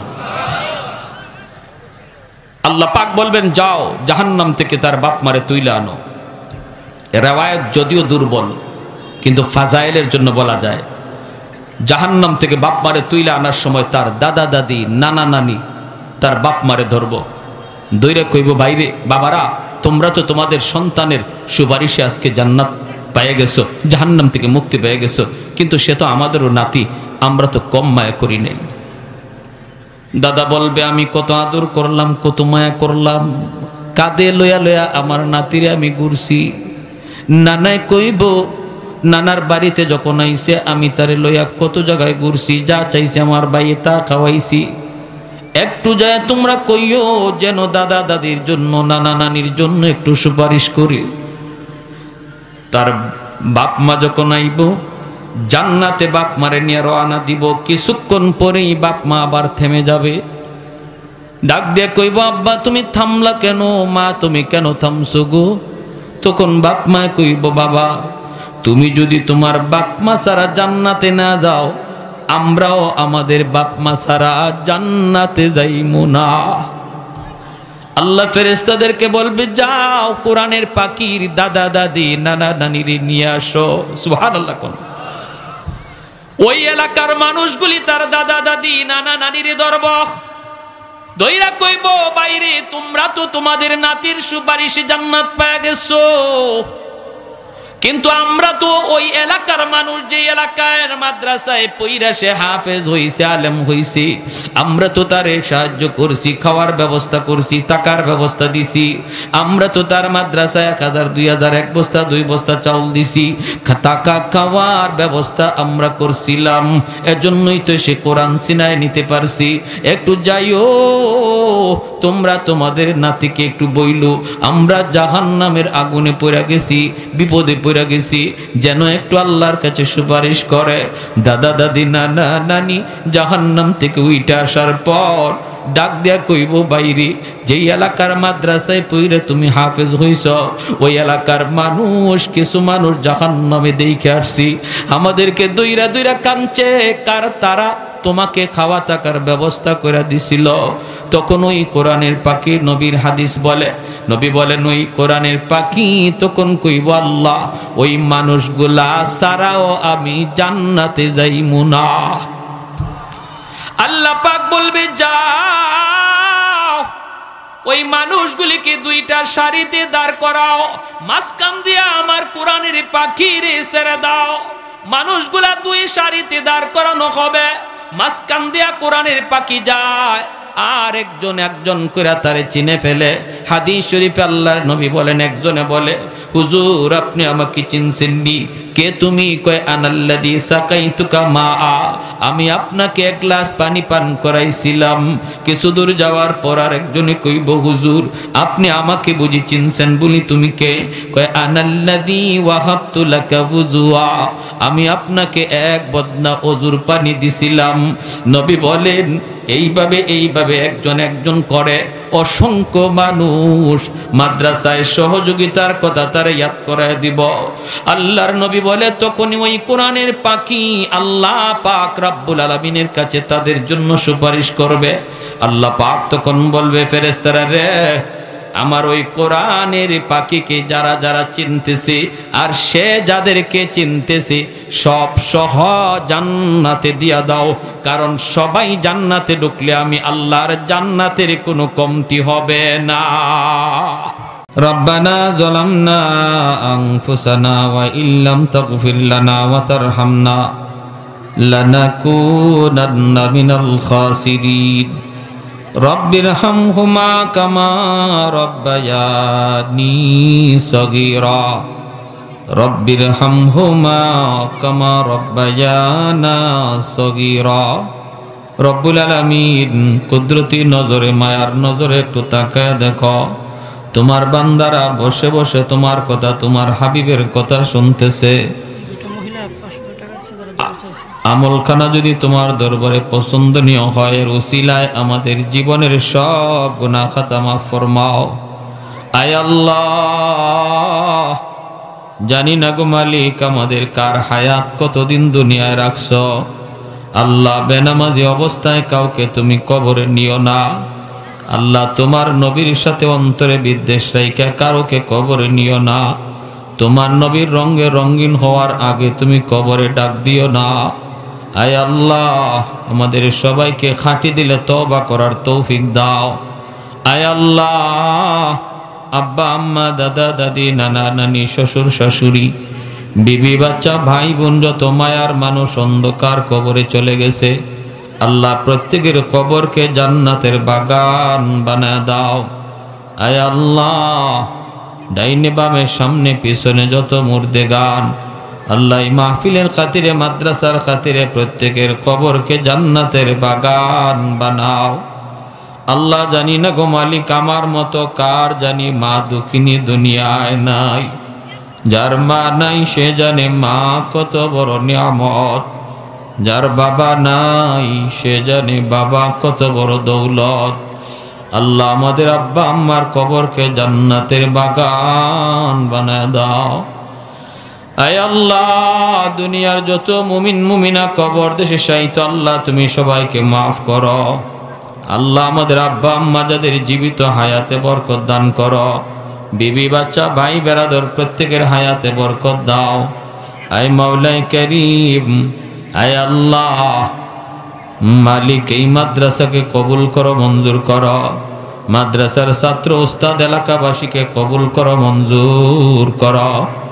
আল্লাহ পাক বলবেন, যাও জাহান্নাম থেকে তার বাপ মারে তুইলা আনো। রেওয়ায়ত যদিও দুর্বল, কিন্তু ফাজাইলের জন্য বলা যায়, জাহান্নাম থেকে বাপ মারে তুইলা আনার সময় তার দাদা দাদি, নানা নানি তার বাপ মারে ধরব, দইরা কইব, বাইরে বাবারা তোমরা তো তোমাদের সন্তানের সুপারিশে আজকে জান্নাত পেয়ে গেছো, জাহান্নাম থেকে মুক্তি পেয়ে গেছো, কিন্তু সে তো আমাদেরও নাতি, আমরা তো কম মায়া করি নাই। দাদা বলবে, আমি কত আদর করলাম, কত মায়া করলাম, কাঁদে লয়া লয়া আমার নাতিরে আমি ঘুরছি। নানায় কইব, নানার বাড়িতে যখন আইছে আমি তারে লইয়া কত জায়গায় ঘুরছি, যা চাইছে আমার বাইয়ে তা খাওয়াইছি। একটু যায় তোমরা কইও যেন দাদা দাদির জন্য, নানা নানির জন্য একটু সুপারিশ করি। তার বাপ মা যখন আইব, জান্নাতে বাপ মারে নিয়ে রওনা দিব, কিছুক্ষণ পরেই বাপ মা আবার থেমে যাবে। ডাক দিয়ে কইব, আব্বা তুমি থামলা কেন, মা তুমি কেন থামছো গো? তখন বাপ মা কইব, বাবা তুমি যদি তোমার বাপ মা ছাড়া জান্নাতে না যাও, আমরাও আমাদের বাপ মা ছাড়া জান্নাতে যাইমু না। আল্লাহ ফেরেশতাদেরকে বলবে, যাও কোরআনের পাখির দাদা দাদি নানা নানিরে নিয়ে আসো। সুবহানাল্লাহ। কোন ওই এলাকার মানুষগুলি তার দাদা দাদি নানা নানিরে ধরব, দইরা কইব, বাইরে তোমরা তো তোমাদের নাতির সুপারিশে জান্নাত পেয়ে গেছো, কিন্তু আমরা তো ওই এলাকার মানুষ, যে এলাকার মাদ্রাসায় পইরা সে হাফেজ হইছে, আলেম হইছে, আমরা তো তারে সাহায্য করছি, খাওয়ার ব্যবস্থা করছি, টাকার ব্যবস্থা দিছি। আমরা তো তার মাদ্রাসায় এক হাজার দুই হাজার এক বস্তা দুই বস্তা চাউল দিছি, টাকা খাওয়ার ব্যবস্থা আমরা করছিলাম। এজন্যই তো সে কোরআন সিনায় নিতে পারছি। একটু যাইও তোমরা তোমাদের নাতিকে একটু বইলো, আমরা জাহান্নামের আগুনে পড়ে গেছি, বিপদে পড়ে গেছি, যেন একটু আল্লাহর কাছে সুপারিশ করে। দাদা দাদি নানা নানি জাহান্নাম থেকে উইটা আসার পর ডাক দেয়া কইব, বাইরে যেই এলাকার মাদ্রাসায় পইরে তুমি হাফেজ হইছ, ওই এলাকার মানুষ, কিছু মানুষ জাহান্নামে দেখে আসছি, আমাদেরকে দইরা দইরা কাঁদছে, কার তারা তোমাকে খাওয়া টাকার ব্যবস্থা করে দিছিল। তখন ওই কোরআনের পাখি নবীর হাদিস বলে, নবী বলেন ওই কোরআনের পাখি তখন কইব, আল্লাহ ওই মানুষগুলা সারাও আমি জান্নাতে যাইমু না। আল্লাহ পাক বলবে, যাও ওই মানুষগুলিকে দুইটা সারিতে দাঁড় করাও, মাঝখান দিয়া আমার কোরআনের পাখি রে ছেড়ে দাও। মানুষগুলা দুই সারিতে দাঁড় করানো হবে, মাঝখান দিয়া কোরআনের পাখি যায়, আর একজন একজন করে তারে চিনে ফেলে। হাদিস শরীফে আল্লাহর নবী বলেন, একজনে বলে, হুজুর আপনি আমাকে চিনছেননি? কে তুমি? কয় আনাল্লাযী সাকাইতুকা মাআ, আমি আপনাকে এক গ্লাস পানি পান করাইছিলাম। কিছু দূর যাওয়ার পর আর একজনে কইব, হুজুর আপনি আমাকে বুঝি চিনছেন? বলি তুমি কে? কয় আনাল্লাযী ওয়াহাবতু লাকা ওযুআ, আমি আপনাকে এক বদনা ওযুর পানি দিছিলাম। নবী বলেন, এইভাবে এইভাবে একজন একজন করে অসংখ্য মানুষ মাদ্রাসায় সহযোগিতার কথা তারা ইয়াদ করায় দিব। আল্লাহর নবী বলে, তখনই ওই কোরআনের পাখি আল্লাহ পাক রব্বুল আলামিনের কাছে তাদের জন্য সুপারিশ করবে। আল্লাহ পাক তখন বলবে, ফেরেশতারা রে, আমার ওই কোরআনের পাখিকে যারা যারা চিনতেছে আর সে যাদেরকে চিনতেছে সব সহ জান্নাতে দিয়া দাও, কারণ সবাই জান্নাতে ঢুকলে আমি আল্লাহর জান্নাতের কোনো কমতি হবে না। রব্বানা যালামনা আনফুসানা ওয়া ইল্লাম তাগফির লানা ওয়া তারহামনা লানাকুনান্না মিনাল খাসিরিন। রব্বিরহামহুমা কামা রব্বায়ানি সগীরা, রব্বিরহামহুমা কামা রব্বায়ানা সগীরা। রব্বুল আলামিন কুদরতি নজরে, মায়ার নজরে একটু তাকায় দেখো, তোমার বান্দারা বসে বসে তোমার কথা, তোমার হাবিবের কথা শুনতেছে। আমলখানা যদি তোমার দরবারে পছন্দনীয় হয়, এর উসিলায় আমাদের জীবনের সব গুনাহ খাতা মাফ ফরমাও। আয় আল্লাহ, জানি না গো মালিক আমাদের কার হায়াত কতদিন দুনিয়ায় রাখছ। আল্লাহ বেনামাজি অবস্থায় কাউকে তুমি কবরে নিও না। আল্লাহ তোমার নবীর সাথে অন্তরে বিদ্বেষ রাইখা কারোকে কবরে নিও না। তোমার নবীর রঙে রঙিন হওয়ার আগে তুমি কবরে ডাক দিও না। আয় আল্লাহ, আমাদের সবাইকে খাঁটি দিলে তওবা করার তৌফিক দাও। আয় আল্লাহ, আব্বা আম্মা দাদা দাদি নানা নানি শ্বশুর শাশুড়ি বিবি বাচ্চা ভাই বোন যত মায়ার মানুষ অন্ধকার কবরে চলে গেছে, আল্লাহ প্রত্যেকের কবরকে জান্নাতের বাগান বানায় দাও। আয় আল্লাহ, ডাইনে বামে সামনে পিছনে যত মুর্দে গান, আল্লাহ মাহফিলের খাতিরে মাদ্রাসার খাতিরে প্রত্যেকের কবরকে জান্নাতের বাগান বানাও। আল্লাহ জানি না গো মালিক, আমার মতো কার জানি মা দুঃখিনী দুনিয়ায় নাই। যার মা নাই সে জানে মা কত বড় নিয়ামত, যার বাবা নাই সে জানে বাবা কত বড় দৌলত। আল্লাহ আমাদের আব্বা আম্মার কবরকে জান্নাতের বাগান বানায় দাও। আয় আল্লাহ, দুনিয়ার যত মুমিন মুমিনা কবর দেশে শায়িত, আল্লাহ তুমি সবাইকে মাফ করো। আল্লাহ আমাদের আব্বা আম্মা যাদের জীবিত হায়াতে বরকত দান করো। বিবি বাচ্চা ভাই বেরাদর প্রত্যেকের হায়াতে বরকত দাও। আয় মাওলাই করিম, আয় আল্লাহ মালিক এই মাদ্রাসাকে কবুল করো, মঞ্জুর করো। মাদ্রাসার ছাত্র উস্তাদ এলাকাবাসীকে কবুল করো, মঞ্জুর করো।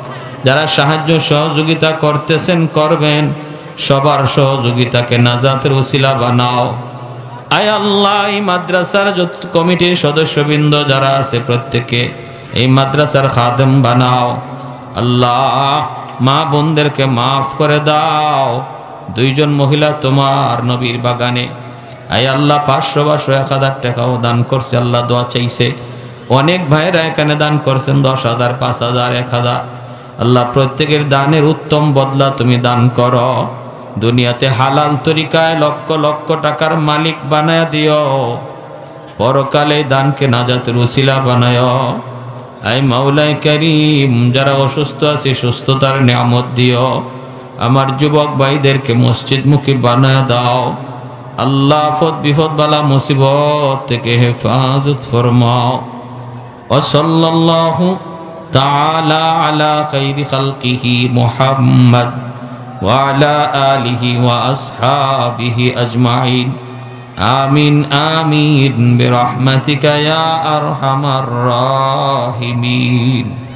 যারা সাহায্য সহযোগিতা করতেছেন করবেন, সবার সহযোগিতাকে নাজাতের উসিলা বানাও। আয় আল্লাহ, এই মাদ্রাসার যত কমিটির সদস্যবৃন্দ যারা আছে প্রত্যেকে এই মাদ্রাসার খাদেম বানাও। আল্লাহ, মা বোনদেরকে মাফ করে দাও। দুইজন মহিলা তোমার নবীর বাগানে আয় আল্লাহ পাঁচশো বারোশো এক হাজার টাকাও দান করছে, আল্লাহ দোয়া চাইছে। অনেক ভাইরা এখানে দান করছেন দশ হাজার পাঁচ হাজার এক হাজার। আল্লাহ, প্রত্যেকের দানের উত্তম বদলা তুমি দান করো। দুনিয়াতে হালাল তরিকায় লক্ষ লক্ষ টাকার মালিক বানায় দিও, পরকালে দানকে নাজাতের উসিলা বানায়। আই মাওলাই করিম, যারা অসুস্থ আছে সুস্থতার নিয়ামত দিও। আমার যুবক ভাইদেরকে মসজিদমুখী বানায় দাও। আল্লাহ, আফত বিপদ বালা মুসিবত থেকে হেফাজত ফরমাও। ওয়া সাল্লাল্লাহু তাআলা আলা খাইরি খালকিহি মুহাম্মদ ওয়া আলা আলিহি ওয়া আসহাবিহি আজমাইন। আমিন আমিন বিরহমাতিকা ইয়া আরহামার রাহিমিন।